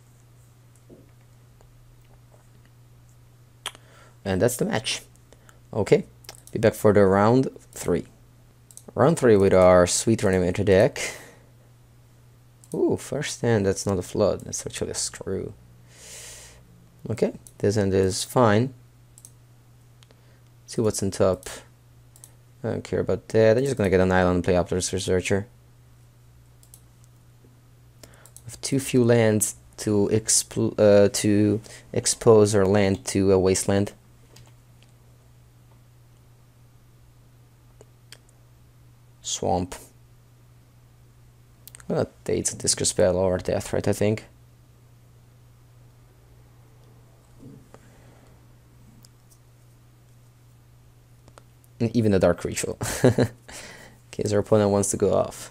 And that's the match. Okay, be back for the round 3. Round 3 with our Sweet Reanimator deck. Ooh, first hand, that's not a flood, that's actually a screw. Okay, this end is fine. See what's on top. I don't care about that. I'm just gonna get an island and play Upler's Researcher. With too few lands to expose our land to a wasteland. Swamp. Well, it's a Discus Spell or Death, right? I think. And even a Dark Ritual. In case our opponent wants to go off.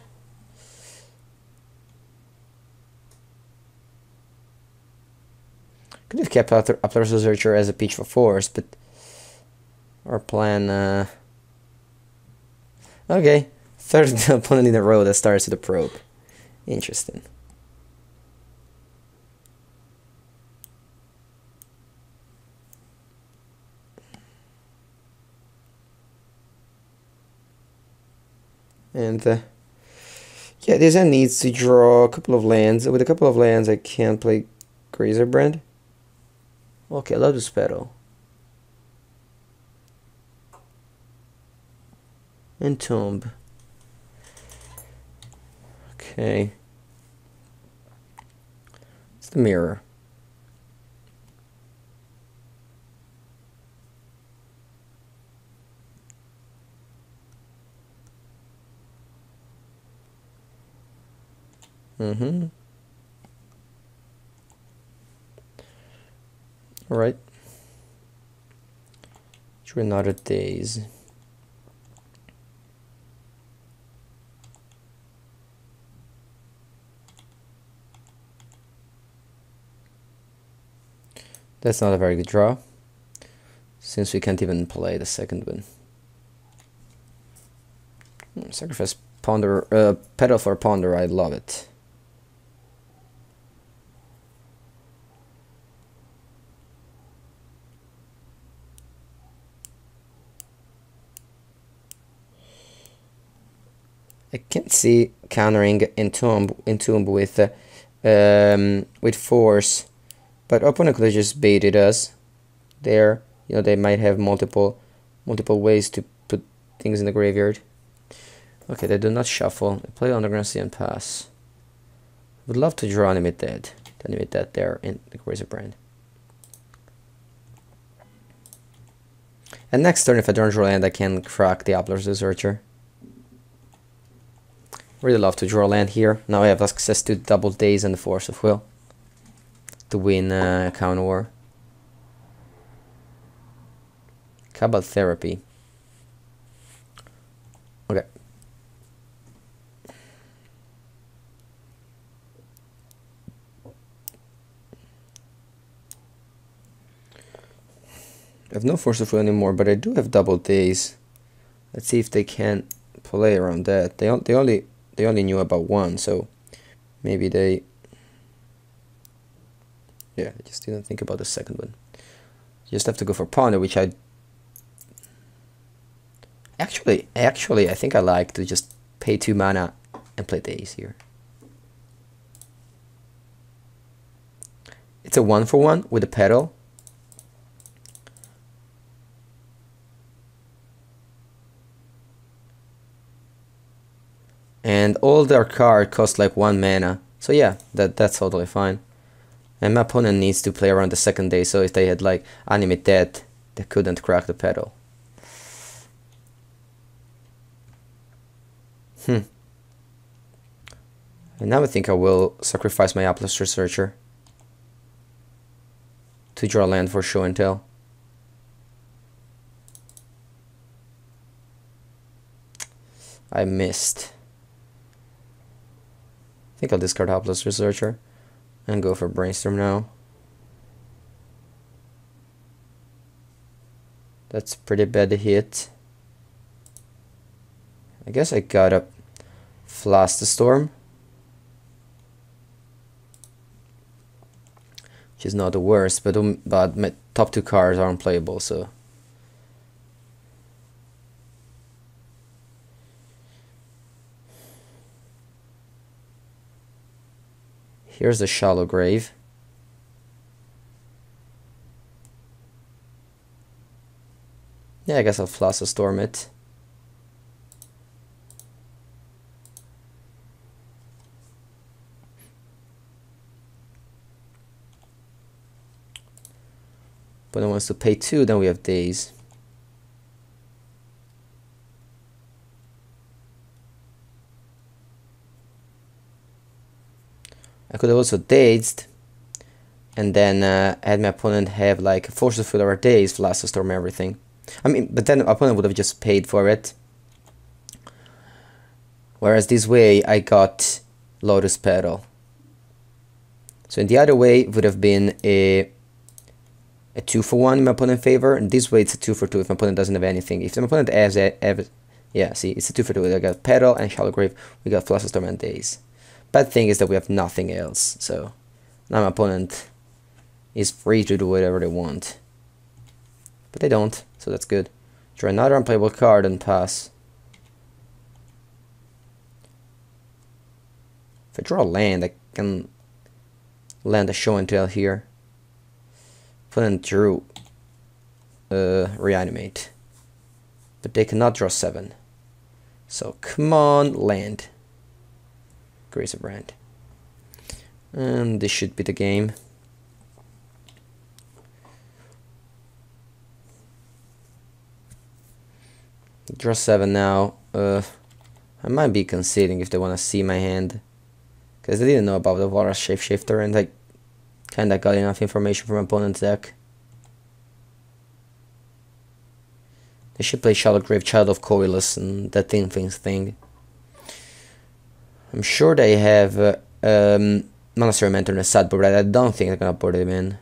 Could have kept Upler's Researcher as a Peach of Force, but our plan. Okay, third opponent in a row that starts with a probe. Interesting. And yeah, this end needs to draw a couple of lands. With a couple of lands, I can play Grazerbrand. Okay, I love this pedal. Entomb. Okay. It's the mirror. All right. Another days. That's not a very good draw, since we can't even play the second one. Sacrifice Ponder, Petal for Ponder, I love it. I can see countering Entomb with Force, but opponent could have just baited us there. You know, they might have multiple ways to put things in the graveyard. Okay, they do not shuffle. They play Underground Sea and pass. Would love to draw Animate Dead. To animate that there in the Grazerbrand. And next turn, if I don't draw land, I can crack the Upler's Researcher. Really love to draw land here. Now I have access to Double Daze and the Force of Will to win Counter War. Cabal Therapy. Okay. I have no Force of Will anymore, but I do have Double Daze. Let's see if they can play around that. They only knew about one, so maybe they just didn't think about the second one. You just have to go for Ponder, which I actually I think I like to just pay 2 mana and play Daze here. It's a 1-for-1 with a Petal. And all their cards cost like 1 mana. So yeah, that's totally fine. And my opponent needs to play around the second day, so if they had like Animate Dead, they couldn't crack the Petal. And now I think I will sacrifice my Upler's Researcher to draw land for Show and Tell. I missed. I think I'll discard Upler's Researcher and go for Brainstorm now. That's pretty bad hit. I guess I gotta Flash the Storm, which is not the worst, but my top 2 cards are unplayable, so. Here's the Shallow Grave. Yeah, I guess I'll Flash the Storm it. Opponent wants to pay 2, then we have daze. I could have also dazed, and then had my opponent have like Force of Will or daze, Flask Storm, everything. I mean, but then the opponent would have just paid for it. Whereas this way I got Lotus Petal. So in the other way it would have been a 2-for-1 in my opponent's favor, and this way it's a 2-for-2 if my opponent doesn't have anything. If my opponent has yeah, see, it's a 2-for-2. I got Petal and Shallow Grave, we got Flask Storm and daze. Bad thing is that we have nothing else, so now my opponent is free to do whatever they want. But they don't, so that's good. Draw another unplayable card and pass. If I draw a land, I can land a show and tell here. Opponent drew Reanimate. But they cannot draw 7. So come on, land. Griselbrand. And this should be the game. Draw 7 now. I might be conceding if they want to see my hand, because they didn't know about the Valor Shapeshifter, and I kinda got enough information from my opponent's deck. They should play Shallow Grave, Child of Coilus, and that thing. I'm sure they have Monastery Mentor in a sideboard, but I don't think they're gonna board him in.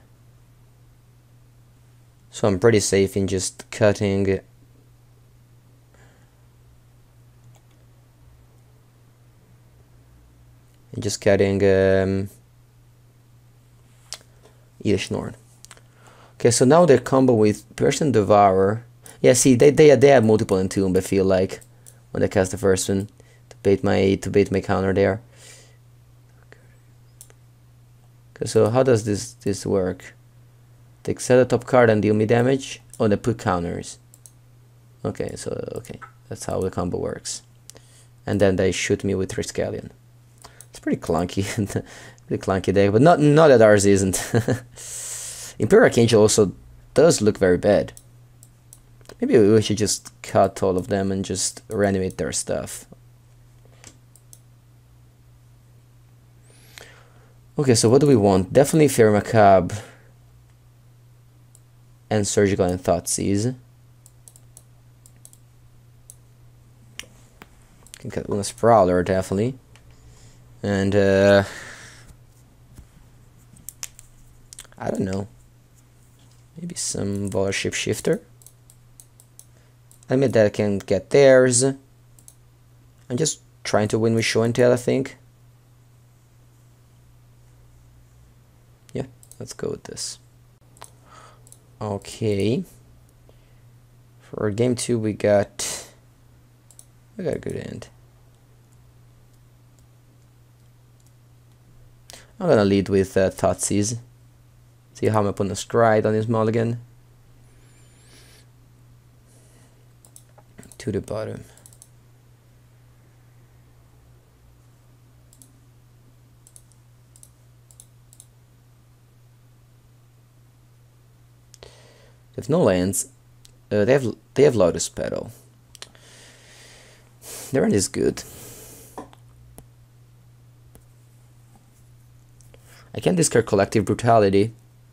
So I'm pretty safe in just cutting. And just cutting Elesh Norn. Okay, so now they combo with Piercing Devourer. Yeah, see, they have multiple Entomb, I feel like, when they cast the first one to bait my counter there. Okay, so how does this work? They set a top card and deal me damage. Oh, they put counters. Okay, so that's how the combo works. And then they shoot me with Triskelion. It's pretty clunky, pretty clunky deck, but not that ours isn't. Imperial Archangel also does look very bad. Maybe we should just cut all of them and just reanimate their stuff. Okay, so what do we want? Definitely Faerie Macabre and Surgical and Thoughtseize. Can cut one Sprawler, definitely. And I don't know. Maybe some Valor Shapeshifter. I admit that I can get theirs. I'm just trying to win with Show and Tell, I think. Yeah, let's go with this. Okay. For game 2 we got a good end. I'm gonna lead with Thoughtseize. See how my opponent stride on his mulligan. To the bottom. They have no lands. They have Lotus Petal. Their end is good. I can discard Collective Brutality.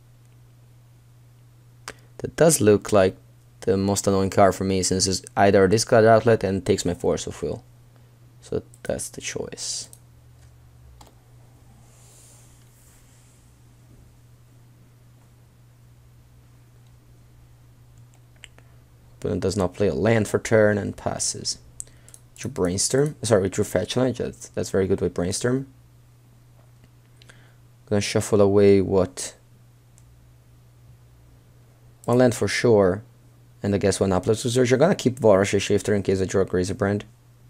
That does look like the most annoying card for me, since it's either a discard outlet and takes my Force of Will. So that's the choice. Opponent does not play a land for turn and passes. Drew Brainstorm. Sorry, drew Fetchland. That's very good with Brainstorm. Gonna shuffle away what? One land for sure. And I guess one Upload Research. You're gonna keep Valor Shapeshifter in case I draw a Griselbrand.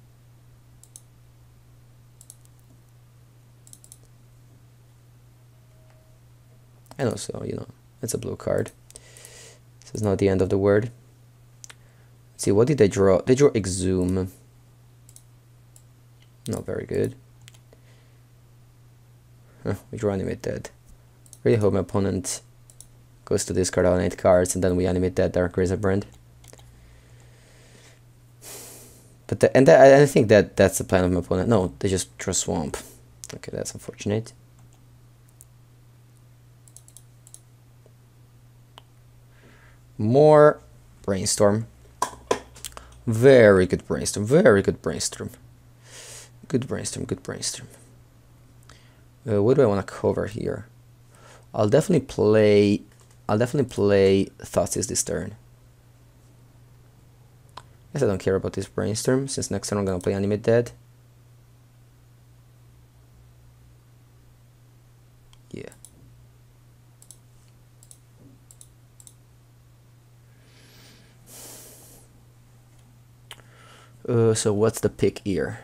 And also, you know, it's a blue card. This is not the end of the word. Let's see, what did they draw? They drew Exhume. Not very good. We drew Animate Dead. Really hope my opponent goes to discard all 8 cards, and then we animate that Dark Razorbrand. But I think that's the plan of my opponent. No, they just draw Swamp. Okay, that's unfortunate. More Brainstorm. Very good Brainstorm. Very good Brainstorm. Good Brainstorm. Good Brainstorm. What do I want to cover here? I'll definitely play Thoughtseize this turn. I guess I don't care about this Brainstorm, since next turn I'm gonna play Animate Dead. Yeah. So what's the pick here?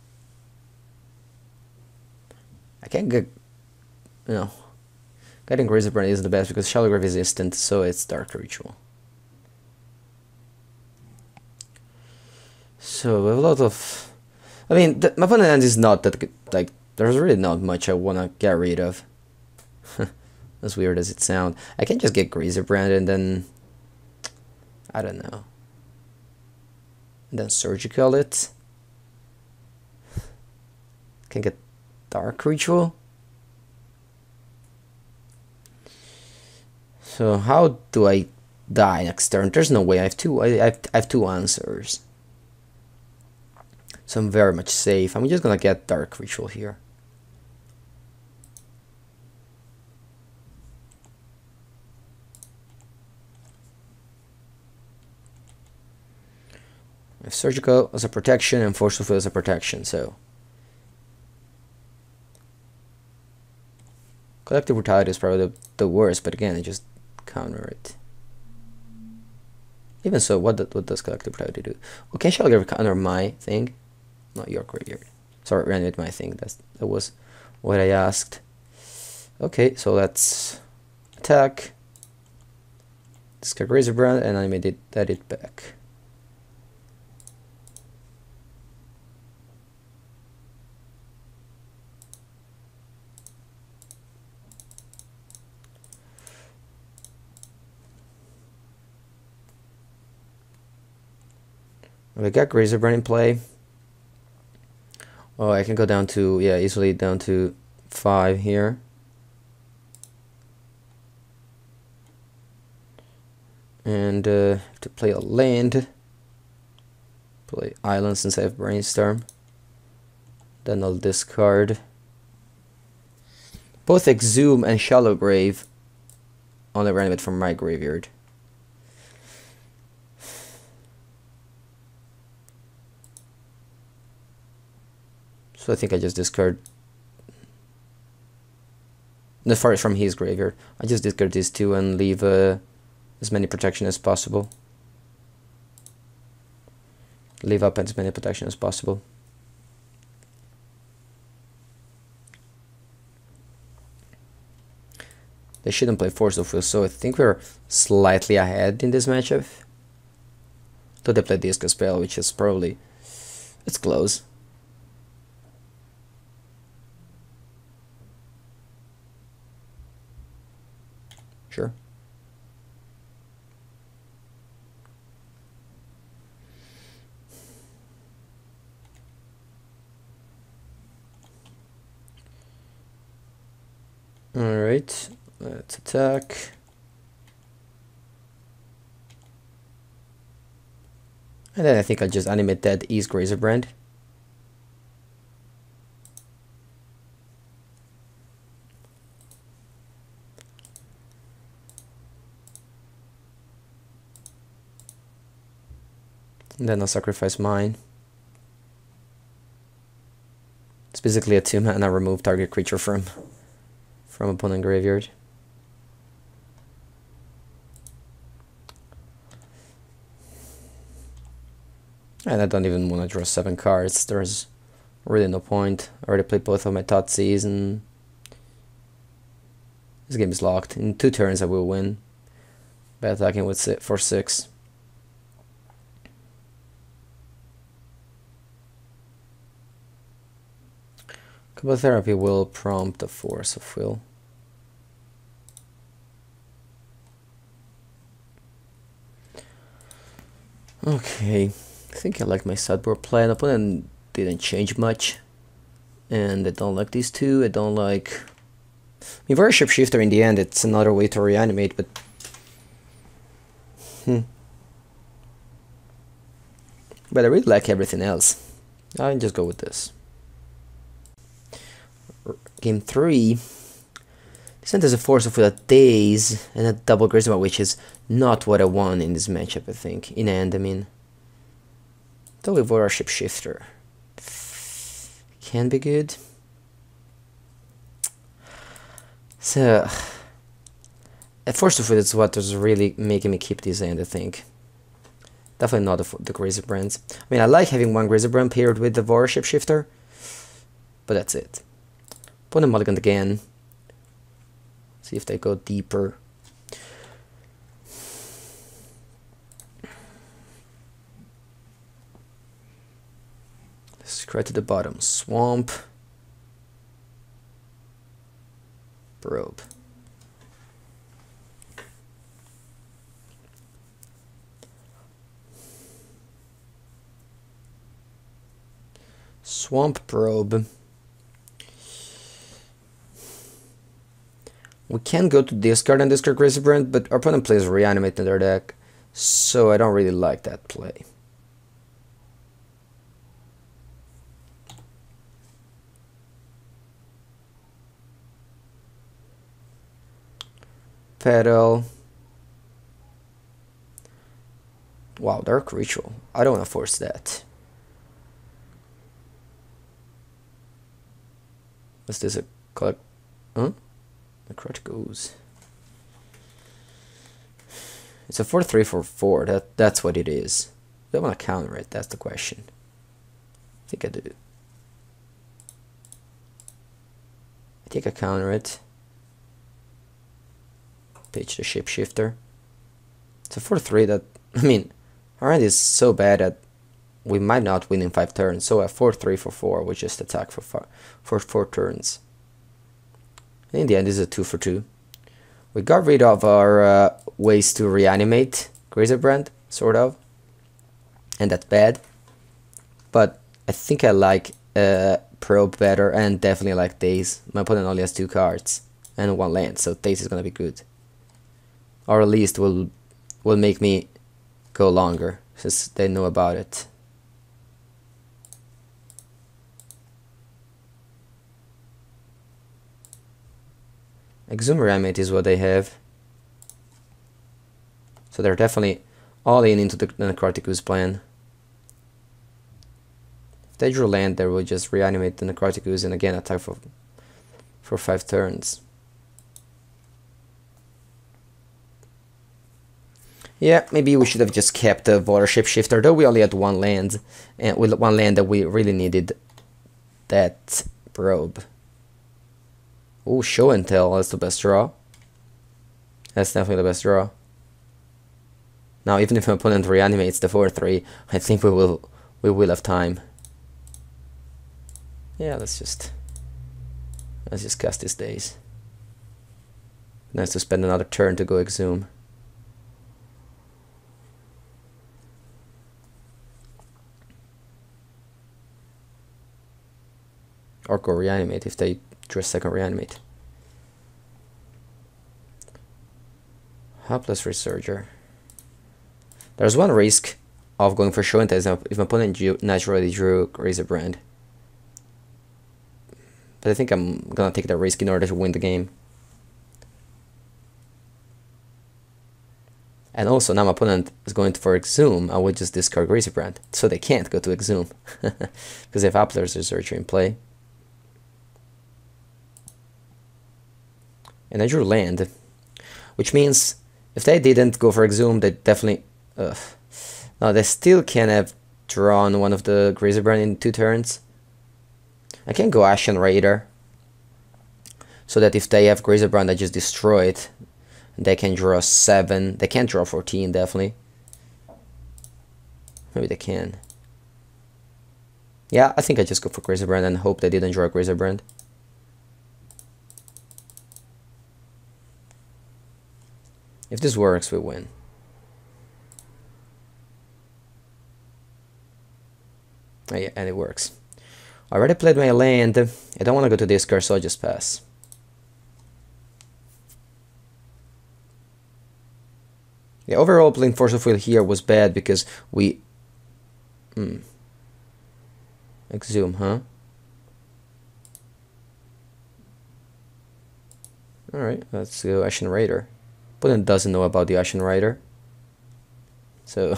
I can't get, getting Razorbrand is the best because Shallow Grave is instant, so it's Dark Ritual. So we have a lot of, I mean, my opponent hand is not that good. Like, there's really not much I wanna get rid of. As weird as it sounds, I can just get Razorbrand and then, I don't know, and then Surgical it. Can get Dark Ritual. So how do I die next turn? There's no way. I have two answers. So I'm very much safe. I'm just gonna get Dark Ritual here. I have Surgical as a protection and Forceful Field as a protection, so Collective Brutality is probably the worst, but again, I just counter it. Even so, what does Collective Brutality do? Well, can Shallow Grave counter my thing? Not your graveyard. Sorry, reanimate my thing. That was what I asked. Okay, so let's attack. Discard Razorbrand and animate it back. We got Razorbrand in play. Oh, I can go down to, yeah, easily down to 5 here. And have to play a land. Play Island since I have Brainstorm. Then I'll discard both Exhume and Shallow Grave on the reanimate from my graveyard. So I think I just discard the forest from his graveyard. I just discard these two and leave as many protection as possible. Leave up as many protection as possible. They shouldn't play Force of Will, so I think we're slightly ahead in this matchup. Though they play Disco Spell, which is probably, it's close. Sure. Alright, let's attack. And then I think I'll just animate that East Razorbrand. And then I'll sacrifice mine. It's basically a 2-mana remove target creature from opponent graveyard. And I don't even want to draw 7 cards. There's really no point. I already played both of my Thoughtseize and this game is locked. In 2 turns I will win by attacking with for 6. Combo Therapy will prompt the Force of Will. Okay, I think I like my sideboard plan. Opponent didn't change much, and I don't like these two. I don't like. I mean, very Shapeshifter in the end. It's another way to reanimate, but but I really like everything else. I'll just go with this. Game 3. Sent as a force of a daze and a double charisma, which is not what I want in this matchup, I think. In end, I mean. Totally Vora Shapeshifter. Can be good. So, at force of it's what was really making me keep this end, I think. Definitely not the Griselbrands. I mean, I like having one Griselbrand paired with the Vora Shapeshifter, but that's it. Put a mulligan again. See if they go deeper. Let's scratch to the bottom. Swamp. Probe. Swamp Probe. We can go to discard and discard Griselbrand, but our opponent plays Reanimate in their deck, so I don't really like that play. Petal. Wow, Dark Ritual. I don't want to force that. Is this a collect? Huh? Necrotic Ooze. It's a 4-3 for 4. That's what it is. Do I want to counter it? That's the question. I think I do. I think I counter it. Pitch the Shapeshifter. It's a 4-3 that, I mean, our hand is so bad that we might not win in 5 turns. So a 4-3 for 4, we just attack for 4 turns. In the end, this is a 2 for 2. We got rid of our ways to reanimate Griselbrand, sort of. And that's bad. But I think I like Probe better, and definitely like Daze. My opponent only has 2 cards and 1 land, so Daze is gonna be good. Or at least will make me go longer, since they know about it. Exhume Reanimate is what they have. So they're definitely all in into the Necrotic Ooze plan. If they drew land, they will just reanimate the Necrotic Ooze and again attack for 5 turns. Yeah, maybe we should have just kept the Vora Shapeshifter, though we only had 1 land, and with 1 land that we really needed that Probe. Oh, Show and Tell, that's the best draw. That's definitely the best draw. Now, even if my opponent reanimates the 4-3, I think we will have time. Yeah, let's just cast these Daze. Nice to spend another turn to go Exhume. Or go Reanimate if they draw a second Reanimate. Helpless Resurger. There's one risk of going for Show and Tell if my opponent naturally drew Griselbrand. But I think I'm gonna take that risk in order to win the game. And also now my opponent is going for Exhume, I would just discard Griselbrand. So they can't go to Exhume. Because they have Helpless Resurger in play. And I drew land, which means if they didn't go for Exhume, they definitely... No, they still can have drawn one of the Griselbrand in 2 turns. I can go Ashen Raider, so that if they have Griselbrand, I just destroy it. And they can draw 7. They can't draw 14, definitely. Maybe they can. Yeah, I think I just go for Griselbrand and hope they didn't draw Griselbrand. If this works, we win. Yeah, and it works. I already played my land. I don't want to go to discard, so I'll just pass. Yeah, overall playing Force of Will here was bad because we... Exhume, huh? Alright, let's go Ashen Raider. Opponent doesn't know about the Ashen Rider. So...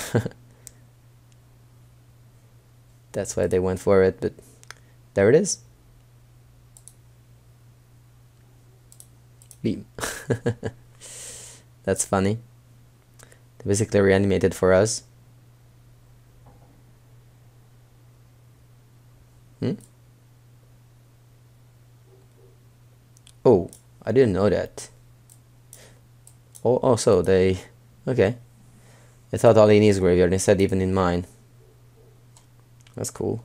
that's why they went for it, but... there it is. Beam. That's funny. They basically reanimated for us. Oh, I didn't know that. Oh, so they... okay. I thought all in his graveyard instead even in mine. That's cool.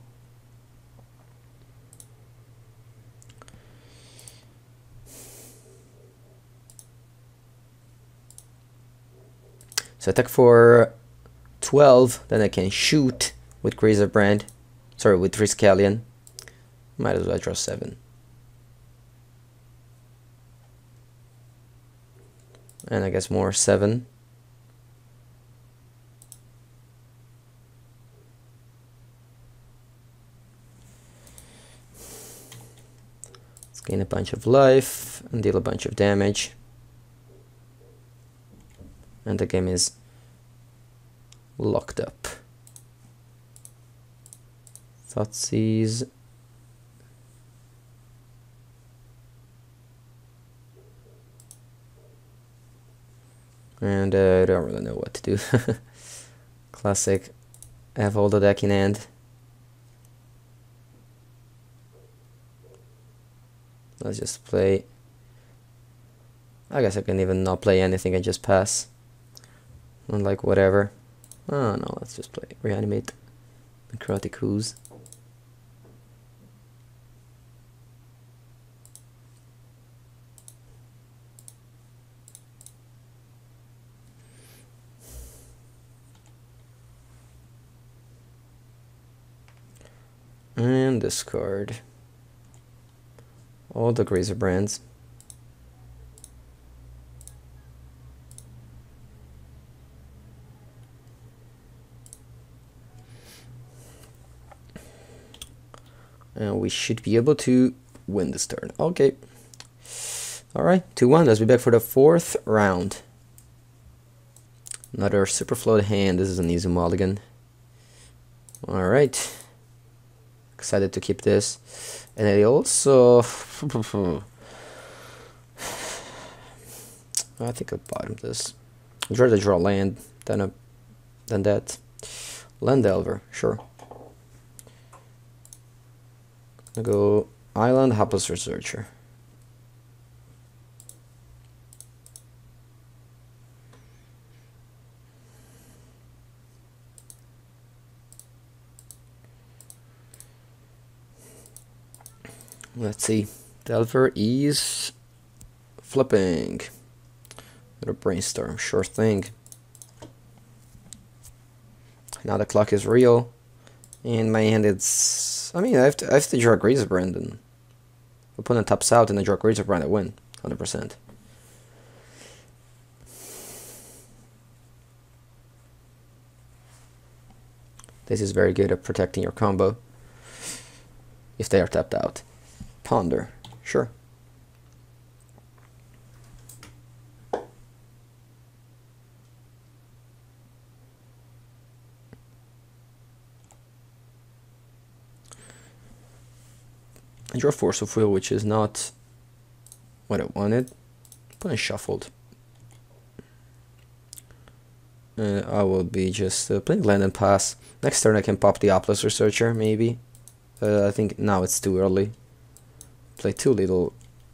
So attack for 12, then I can shoot with Griselbrand. Sorry, with Triskelion. Might as well draw 7. And I guess more 7. Let's gain a bunch of life and deal a bunch of damage. And the game is locked up. Thoughtseize. And I don't really know what to do. Classic. I have all the deck in hand. Let's just play. I guess I can even not play anything and just pass. And like whatever. Oh no, let's just play Reanimate. Necrotic Ooze. And discard all the Griselbrands. And we should be able to win this turn. Okay. Alright, 2-1. Let's be back for the 4th round. Another super float hand. This is an easy mulligan. Alright. Excited to keep this. And I also... I think I'll bottom this. I'd rather draw land than that. Land Delver, sure. I'll go Island, Hapless Researcher. Let's see. Delver is flipping. Little brainstorm, sure thing. Now the clock is real. In my hand it's... I mean, I have to draw Griselbrand, and opponent taps out and I draw Griselbrand, I win. 100%. This is very good at protecting your combo. If they are tapped out. Ponder, sure. I draw Force of Will, which is not what I wanted. But shuffled. I will be just playing land and pass. Next turn I can pop the Hapless Researcher, maybe. I think now it's too early. Play too little.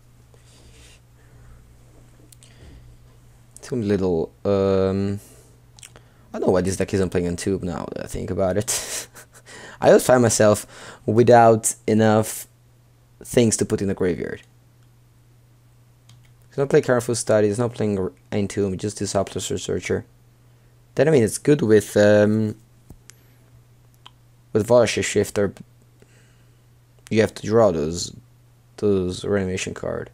I don't know why this deck isn't playing on tube now that I think about it. I always find myself without enough things to put in the graveyard. It's not playing Careful Study, it's not playing Entomb, just this Hapless Researcher. Then I mean it's good with with Voyager Shifter, you have to draw those reanimation card.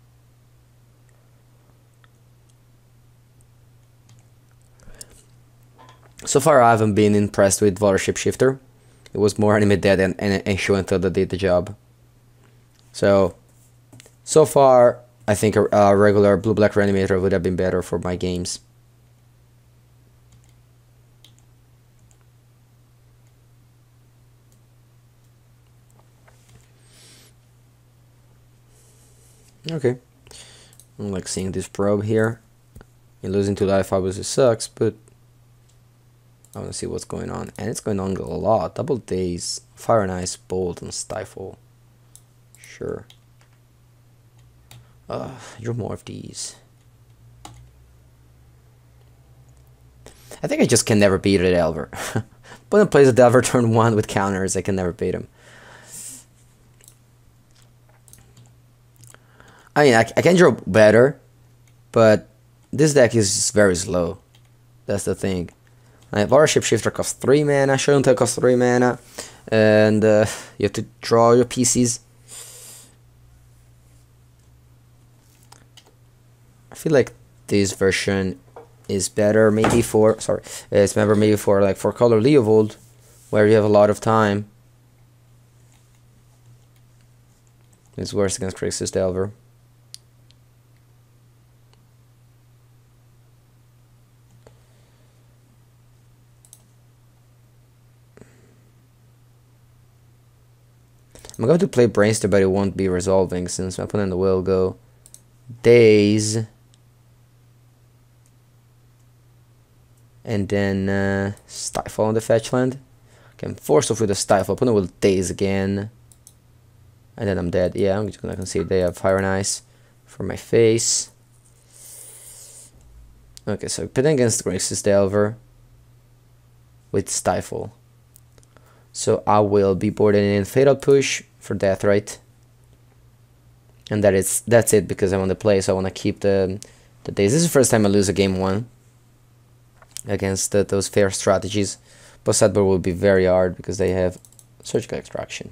So far, I haven't been impressed with Voyager Shifter. It was more Anime Dead and Show and Tell that did the job. So far, I think a regular blue-black reanimator would have been better for my games. Okay, I'm like seeing this probe here. And losing 2 life obviously sucks, but I want to see what's going on. And it's going on a lot. Double Daze, Fire and Ice, Bolt, and Stifle. Sure. Draw more of these. I think I just can never beat a Delver. Opponent plays a Delver turn 1 with counters, I can never beat him. I mean, I can draw better, but this deck is very slow. That's the thing. Voyager Shifter costs 3 mana, Show and Tell costs 3 mana, and you have to draw your PCs. I feel like this version is better, maybe for it's better maybe for like for Color Leovold, where you have a lot of time. It's worse against Grixis Delver. I'm going to play Brainstorm, but it won't be resolving since my opponent will go Daze. And then Stifle on the fetch land. Can force off with a Stifle. Opponent will Daze again. And then I'm dead. Yeah, I'm just gonna concede they have Fire and Ice for my face. Okay, so pitting against Grixis Delver with Stifle. So I will be boarding in Fatal Push for Deathrite. And that's it because I want to play, so I want to keep the Daze. This is the first time I lose a game 1 against those fair strategies. But sideboard will be very hard because they have Surgical Extraction.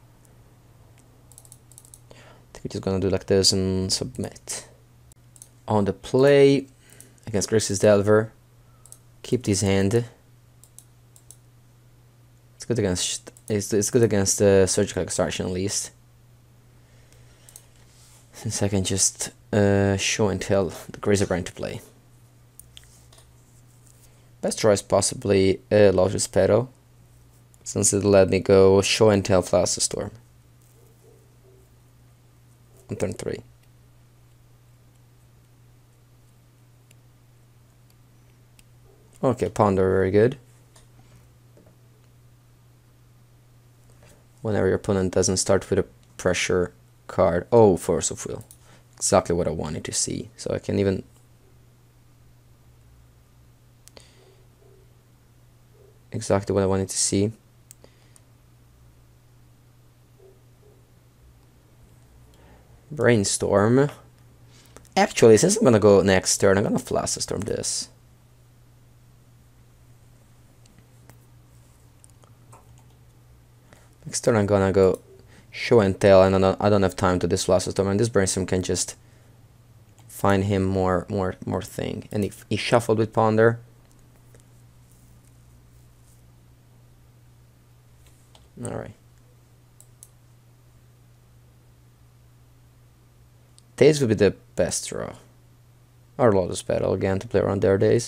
I think we're just gonna do like this and submit. On the play against Grixis Delver, keep this hand. It's good against Surgical Extraction at least. Since I can just Show and Tell the Razorbrain to play. Best choice possibly Lotus Petal, since it'll let me go Show and Tell Flusterstorm on turn 3. Okay, Ponder, very good. Whenever your opponent doesn't start with a pressure card. Oh, Force of Will. Exactly what I wanted to see. So I can even... Exactly what I wanted to see. Brainstorm. Actually, since I'm gonna go next turn, I'm gonna Flusterstorm this. Next turn I'm gonna go Show and Tell, and I don't have time to this Flusterstorm, and this Brainstorm can just find him more thing. And if he shuffled with Ponder. Alright. Daze would be the best draw. Or Lotus Petal again to play around their Daze.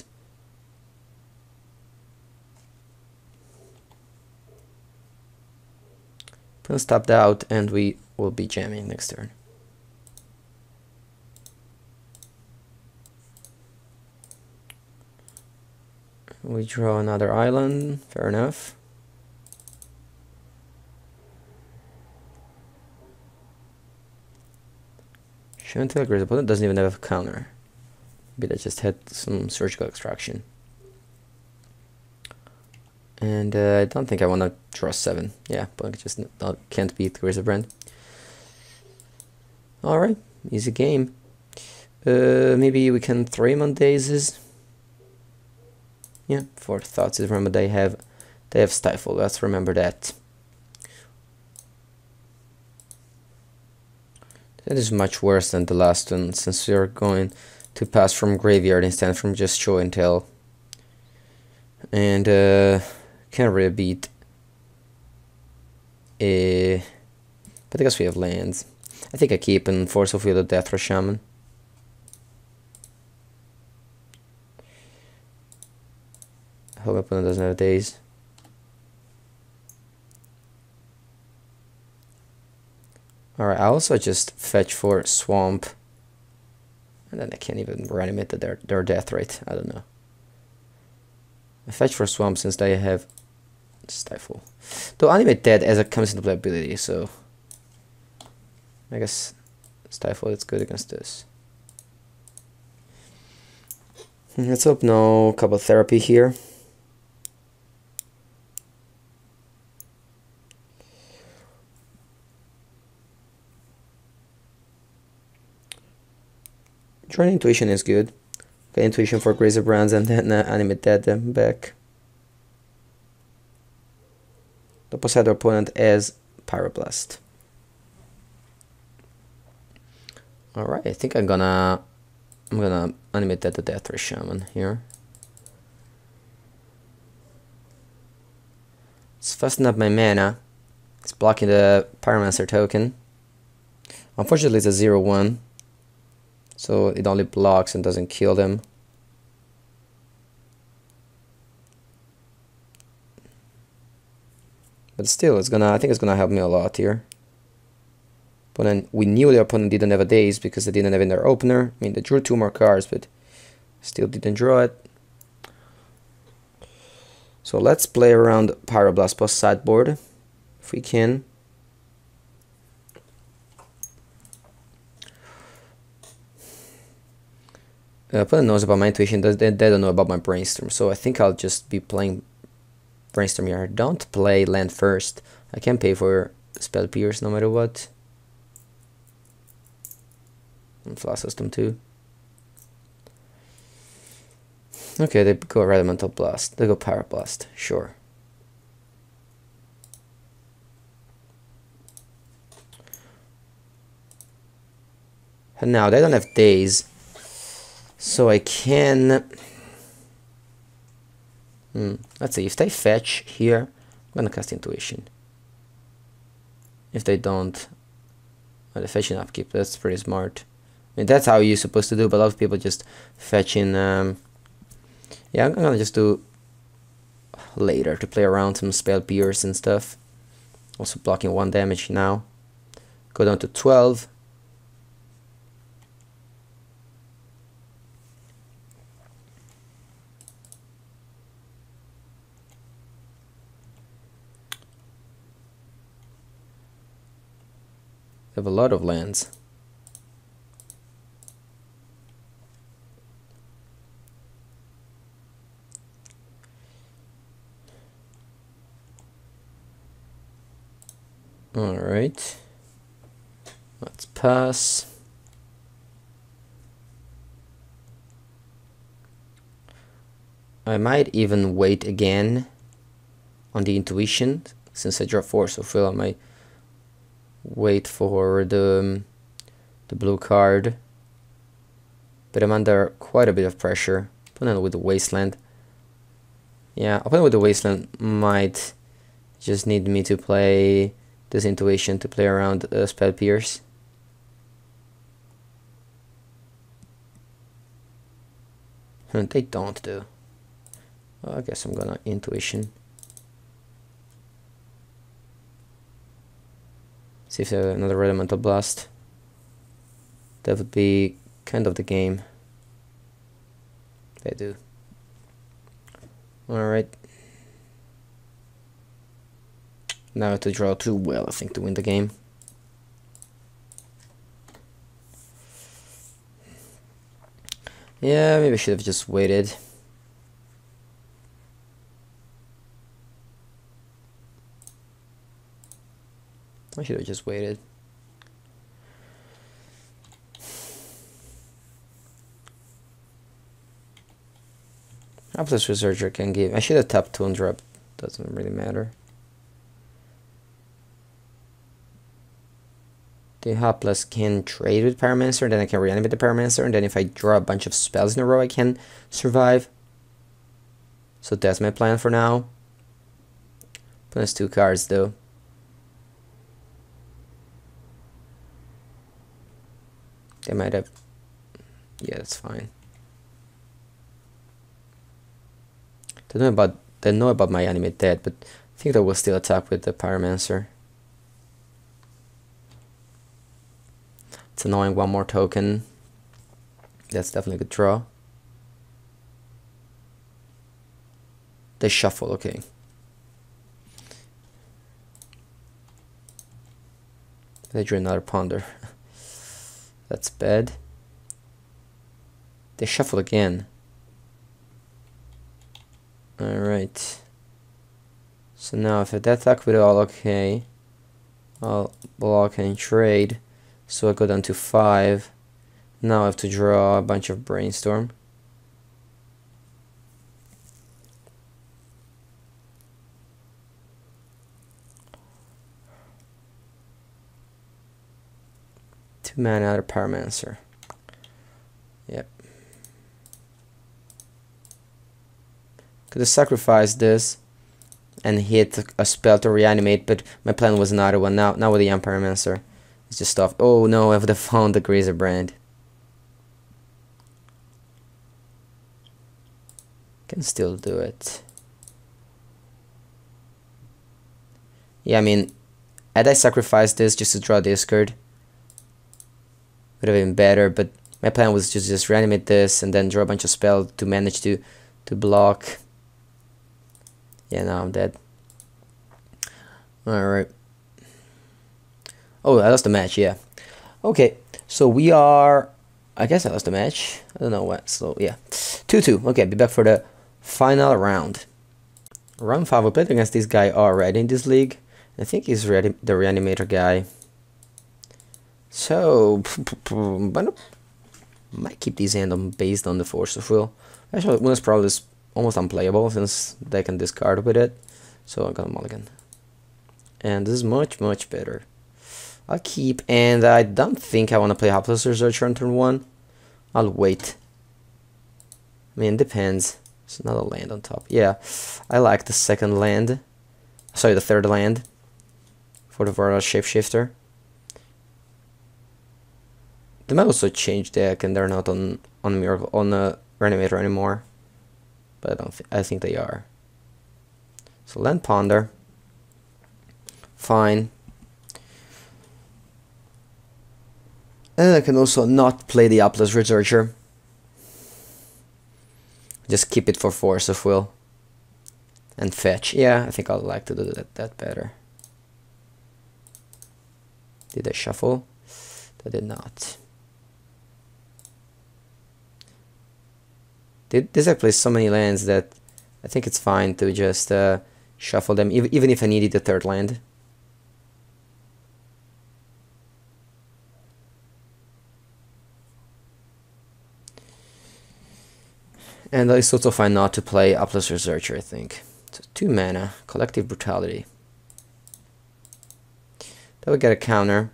Opponent's tapped out, and we will be jamming next turn. We draw another island, fair enough. Show and Tell, great opponent doesn't even have a counter. Maybe they just had some Surgical Extraction. And I don't think I want to draw 7. Yeah, but I just can't beat Razorbrain. Alright, easy game. Maybe we can 3 on Dazes. Yeah, 4 thoughts is remember they have They have Stifle, let's remember that. That is much worse than the last one, since we are going to pass from Graveyard instead from just Show and Tell. And can't really beat but I guess we have lands. I think I keep in Force of Will the Deathra Shaman. I hope my opponent doesn't have days. Alright, I also just fetch for Swamp. And then I can't even reanimate their death rate. I don't know. I fetch for Swamp since they have Stifle. Though animate dead as it comes into playability, so I guess Stifle is good against this. Let's hope no Couple Therapy here. Drain Intuition is good. Get Intuition for Grazer Brands and then animate dead back. The Poseidon opponent as Pyroblast. Alright, I think I'm gonna animate that to Deathra Shaman here. It's fasten up my mana. It's blocking the Pyromancer token. Unfortunately it's a 0/1. So it only blocks and doesn't kill them. But still, I think it's gonna help me a lot here. But then we knew the opponent didn't have a daze because they didn't have in their opener. I mean, they drew 2 more cards, but still didn't draw it. So let's play around Pyroblast plus sideboard, if we can. The opponent knows about my intuition, they don't know about my brainstorm, so I think I'll just be playing brainstorm here. Don't play land first. I can pay for Spell Pierce no matter what. And Flash System too. Okay, they go Elemental Blast. They go Pyroblast, sure. And now they don't have days. So I can... let's see, if they fetch here, I'm gonna cast Intuition. If they don't, they fetch in upkeep, that's pretty smart. I mean, that's how you're supposed to do, but a lot of people just fetch in... yeah, I'm gonna just do later to play around some Spell Pierce and stuff. Also blocking 1 damage now. Go down to 12. Have a lot of lands. All right. Let's pass. I might even wait again on the Intuition since I draw Force of Will. I might wait for the blue card, but I'm under quite a bit of pressure. Opponent with the Wasteland. Yeah, opponent with the Wasteland might just need me to play this Intuition to play around Spell Pierce. They don't do. Well, I guess I'm gonna Intuition. See if they have another Elemental Blast. That would be kind of the game. They do. Alright. Now I have to draw 2 well, I think, to win the game. Yeah, maybe I should have just waited. I should have just waited. Helpless Researcher can give. I should have tapped Tundra doesn't really matter. The Helpless can trade with Pyromancer, then I can reanimate the Pyromancer, and then if I draw a bunch of spells in a row, I can survive. So that's my plan for now. Plus 2 cards though. They might have... Yeah, that's fine. They know about my Animate Dead, but I think they will still attack with the Pyromancer. It's annoying, one more token. That's definitely a good draw. They shuffle, okay. They drew another Ponder. That's bad. They shuffle again. Alright. So now if I attack with all, okay, I'll block and trade. So I go down to 5. Now I have to draw a bunch of Brainstorm. Two mana out of Pyromancer. Yep. Could have sacrificed this and hit a spell to reanimate, but my plan was another one. Now with the Pyromancer, it's just off. Oh no, I would have found the Griselbrand. Can still do it. Yeah, I mean, had I sacrificed this just to draw this card, would have been better, but my plan was to just reanimate this and then draw a bunch of spells to manage to block. Yeah, now I'm dead. Alright. Oh, I lost the match, yeah. Okay, so we are... I guess I lost the match. I don't know what, so yeah. 2-2. Okay, be back for the final round. Round 5, we played against this guy already in this league. I think he's the Reanimator guy. So, but might keep this hand on based on the Force of Will. Actually, Willingness Paralysis is almost unplayable since they can discard with it. So I got a mulligan. And this is much better. I'll keep, and I don't think I want to play Helpless Researcher on turn 1. I'll wait. I mean, it depends. It's another land on top. Yeah, I like the second land. Sorry, the third land for the Vortal Shapeshifter. They might also change deck, and they're not on Miracle on Reanimator anymore. But I think they are. So land Ponder. Fine. And I can also not play the Helpless Researcher. Just keep it for Force of Will. And fetch. Yeah, I think I'd like to do that better. Did I shuffle? I did not. This deck plays so many lands that I think it's fine to just shuffle them, even if I needed the third land. And it's also fine not to play Helpless Researcher, I think. So 2 mana, Collective Brutality. Then we get a counter.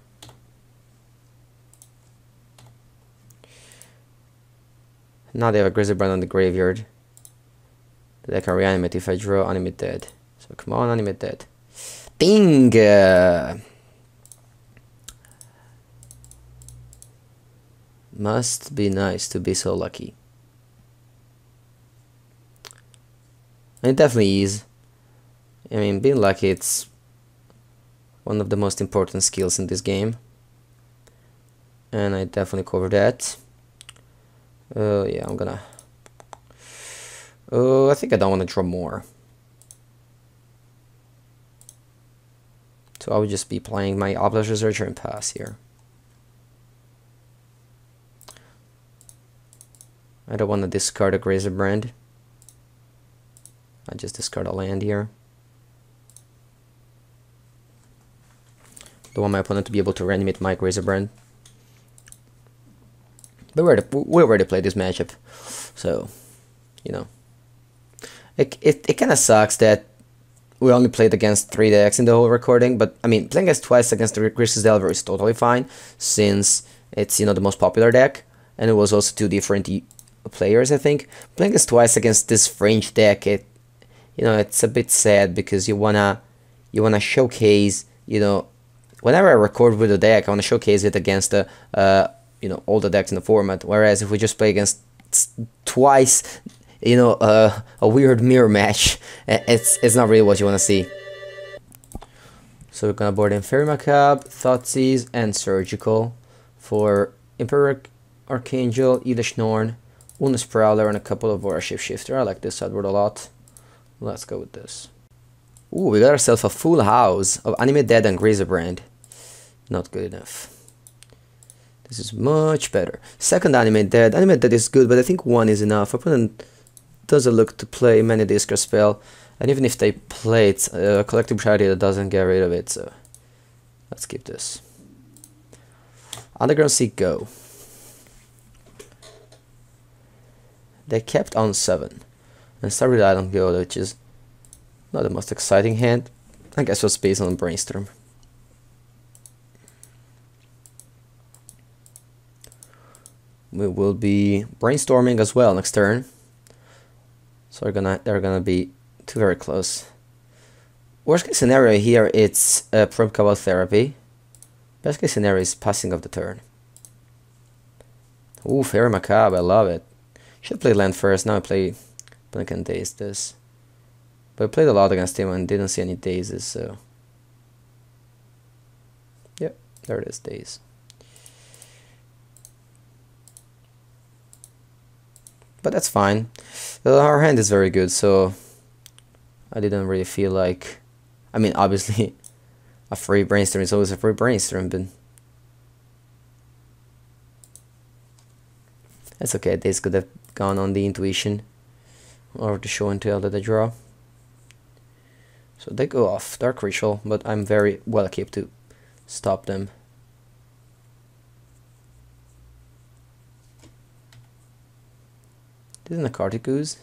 Now they have a Griselbrand on the graveyard that I can reanimate if I draw Animate Dead. So come on, Animate Dead. Bing! Must be nice to be so lucky. And it definitely is. I mean, being lucky, it's one of the most important skills in this game. And I definitely cover that. Yeah, I'm gonna... I think I don't want to draw more. So I would just be playing my Helpless Researcher and pass here. I don't want to discard a Griselbrand. I just discard a land here. Don't want my opponent to be able to reanimate my Griselbrand. But we already played this matchup, so you know. It kind of sucks that we only played against 3 decks in the whole recording, but I mean, playing against twice against the Grixis Delver is totally fine, since it's, you know, the most popular deck, and it was also 2 different players, I think. Playing against twice against this fringe deck, you know, it's a bit sad, because you wanna showcase, you know, whenever I record with a deck, I wanna showcase it against the, you know, all the decks in the format. Whereas if we just play against twice, you know, a weird mirror match, it's not really what you wanna see. So we're gonna board in Faerie Macabre, Thoughtseize, and Surgical for Emperor Archangel, Elesh Norn, Unas Prowler, and a couple of Aura Shapeshifter. I like this sideboard a lot. Let's go with this. Ooh, we got ourselves a full house of Animate Dead and Griselbrand. Not good enough. This is much better. Second Animate Dead. Animate Dead is good, but I think 1 is enough. Opponent doesn't look to play many Discard spell, and even if they play it, Collective Brutality that doesn't get rid of it, so let's keep this. Underground Sea, go. They kept on 7 and started Island Go, which is not the most exciting hand. I guess it was based on Brainstorm. We will be brainstorming as well next turn. So they're gonna be 2 very close. Worst case scenario here, it's Probe Cabal Therapy. Best case scenario is passing of the turn. Ooh, Faerie Macabre, I love it. Should play land first, now I play Blink and Daze this. But I played a lot against him and didn't see any dazes, so... Yep, there it is, daze. But that's fine. Our hand is very good, so I didn't really feel like... I mean, obviously, a free brainstorm is always a free brainstorm, but... That's okay, this could have gone on the intuition or the show and tell that they draw. So they go off Dark Ritual, but I'm very well equipped to stop them. This is a Carticus.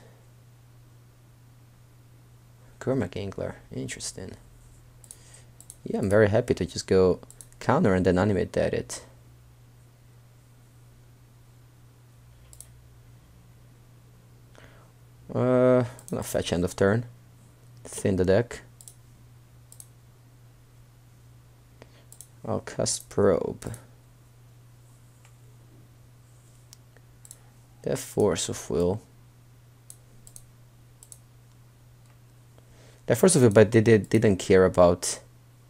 Cormac Angler, interesting. Yeah, I'm very happy to just go counter and then Animate Dead it. I'm gonna fetch end of turn. Thin the deck. I'll cast Probe. They have Force of Will. They have Force of Will, but they didn't care about...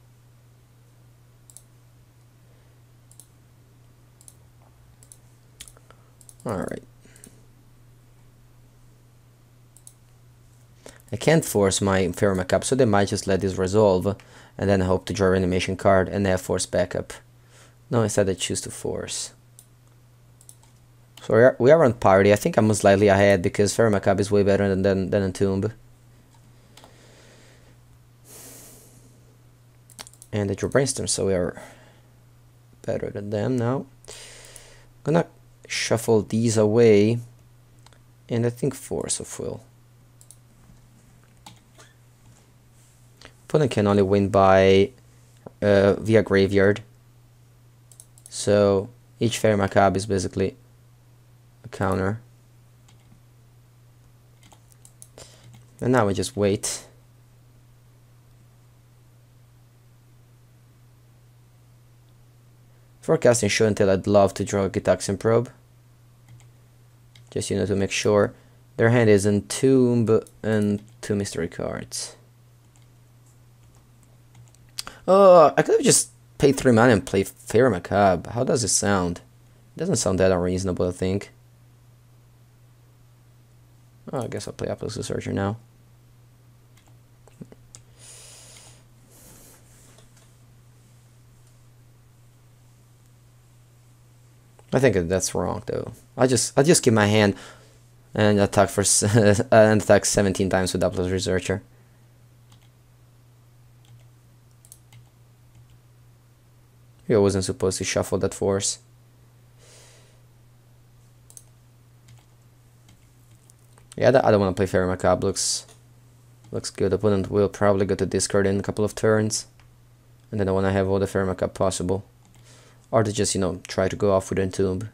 Alright. I can't force my Faerie Macabre, so they might just let this resolve and then hope to draw an animation card and have force backup. No, instead I choose to force. So we are on party. I think I'm slightly ahead because Faerie Macabre is way better than Entomb. And they draw Brainstorm, so we are better than them now. I'm gonna shuffle these away, and I think Force of Will. Opponent can only win by via graveyard, so each Faerie Macabre is basically a counter. And now we just wait. Forecasting Show and Tell, I'd love to draw a Gitaxian Probe, just, you know, to make sure their hand is Entomb and 2 mystery cards. Oh, I could have just paid 3 mana and played Faerie Macabre. How does it sound? It doesn't sound that unreasonable, I think. Oh, I guess I'll play Apocalypse Searcher now. I think that's wrong, though. I'll just keep my hand and attack for and attack 17 times with Apocalypse Researcher. I wasn't supposed to shuffle that force. Yeah, I don't want to play Faerie Macabre. Looks Looks good. Opponent will probably go to discard in a couple of turns. And then I want to have all the Pharmacab possible. Or to just, you know, try to go off with Entomb.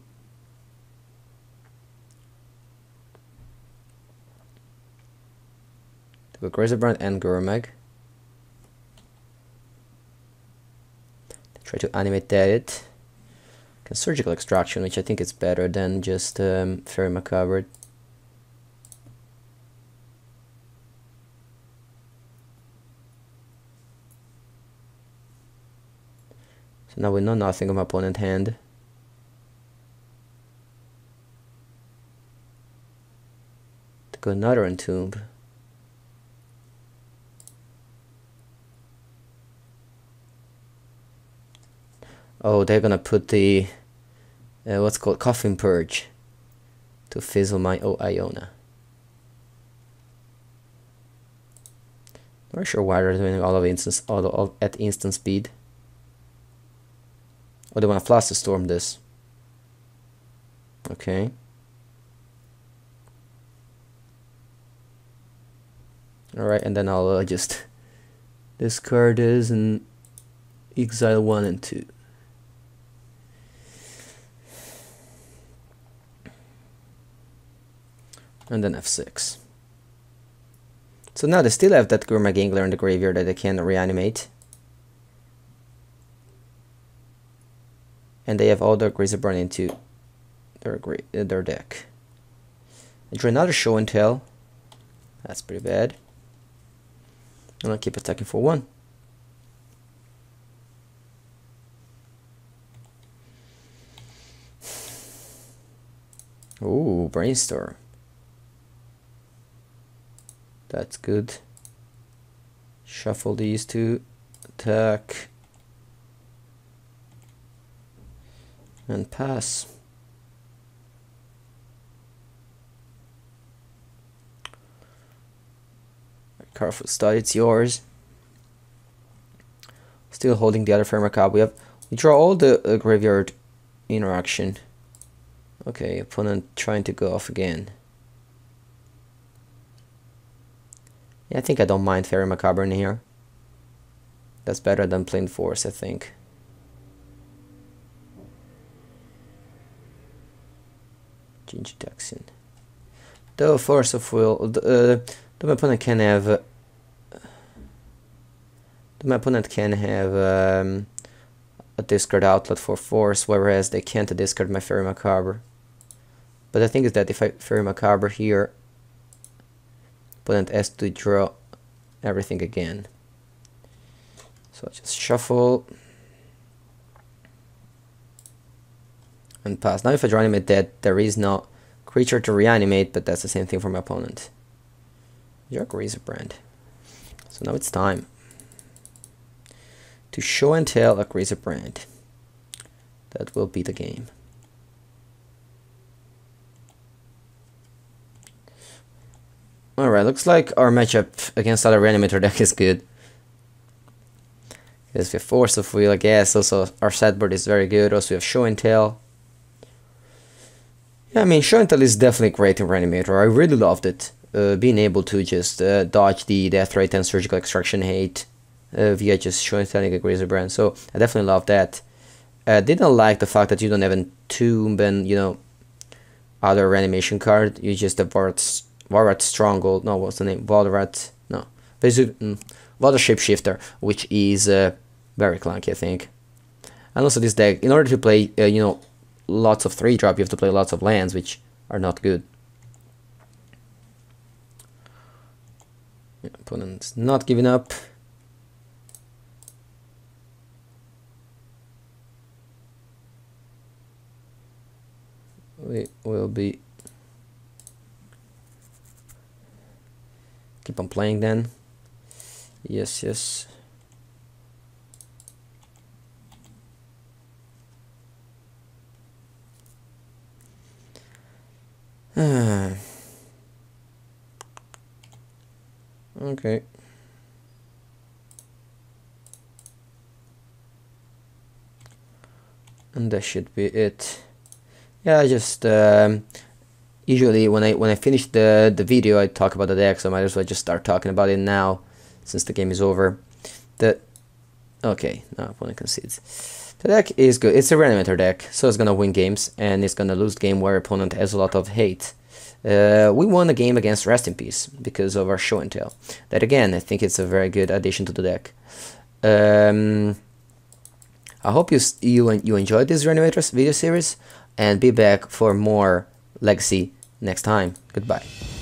To go Griselbrand and Gurmag. Try to animate that. Can Surgical Extraction, which I think is better than just Fairy Macabre. So now we know nothing of my opponent's hand. To go another Entomb. Oh, they're gonna put the what's called Coffin Purge to fizzle my Iona. Not sure why they're doing all at instant speed. Oh, they want to Flusterstorm this. Okay. Alright, and then I'll just discard this and exile 1 and 2. And then F6. So now they still have that Gurmag Angler in the graveyard that they can reanimate. And they have all their Griselbrand into their deck. I drew another Show and Tell. That's pretty bad. And I'll keep attacking for 1. Ooh, Brainstorm. That's good. Shuffle these two. Attack. And pass. Careful Stud, it's yours. Still holding the other Pharmacab. We draw all the graveyard interaction. Okay, opponent trying to go off again. Yeah, I think I don't mind Fairy Macabre in here. That's better than plain Force, I think. Gingidaxian. Though Force of Will, my opponent can have. My opponent can have a discard outlet for Force, whereas they can't discard my Fairy Macabre. But the thing is that if I Fairy Macabre here, opponent has to draw everything again. So I just shuffle and pass. Now if I reanimate that, there is no creature to reanimate, but that's the same thing for my opponent. Your Griselbrand. So now it's time to Show and Tell a Griselbrand. That will be the game. Alright, looks like our matchup against other Reanimator deck is good. Because we have Force of Will, I guess. Also, our sideboard is very good. Also, we have Show and Tell. Yeah, I mean, Show and Tell is definitely great in Reanimator. I really loved it. Being able to just dodge the Death Rate and Surgical Extraction hate via just Show and Telling a Griselbrand. So, I definitely love that. Didn't like the fact that you don't have Entomb and, you know, other reanimation card. You just have Valrat Stronghold, no, what's the name? Valrat, no. Valrat Shapeshifter, which is very clunky, I think. And also this deck, in order to play, you know, lots of 3-drop, you have to play lots of lands, which are not good. Yeah, opponent's not giving up. We will be... Keep on playing then. Yes, yes. Okay. And that should be it. Yeah, I just Usually when I finish the video I talk about the deck, so I might as well just start talking about it now since the game is over. Okay, now opponent concedes. The deck is good. It's a Reanimator deck, so it's gonna win games, and it's gonna lose the game where opponent has a lot of hate. We won a game against Rest in Peace because of our show and tell. That again, I think it's a very good addition to the deck. I hope you enjoyed this Reanimators video series, and be back for more Legacy next time. Goodbye.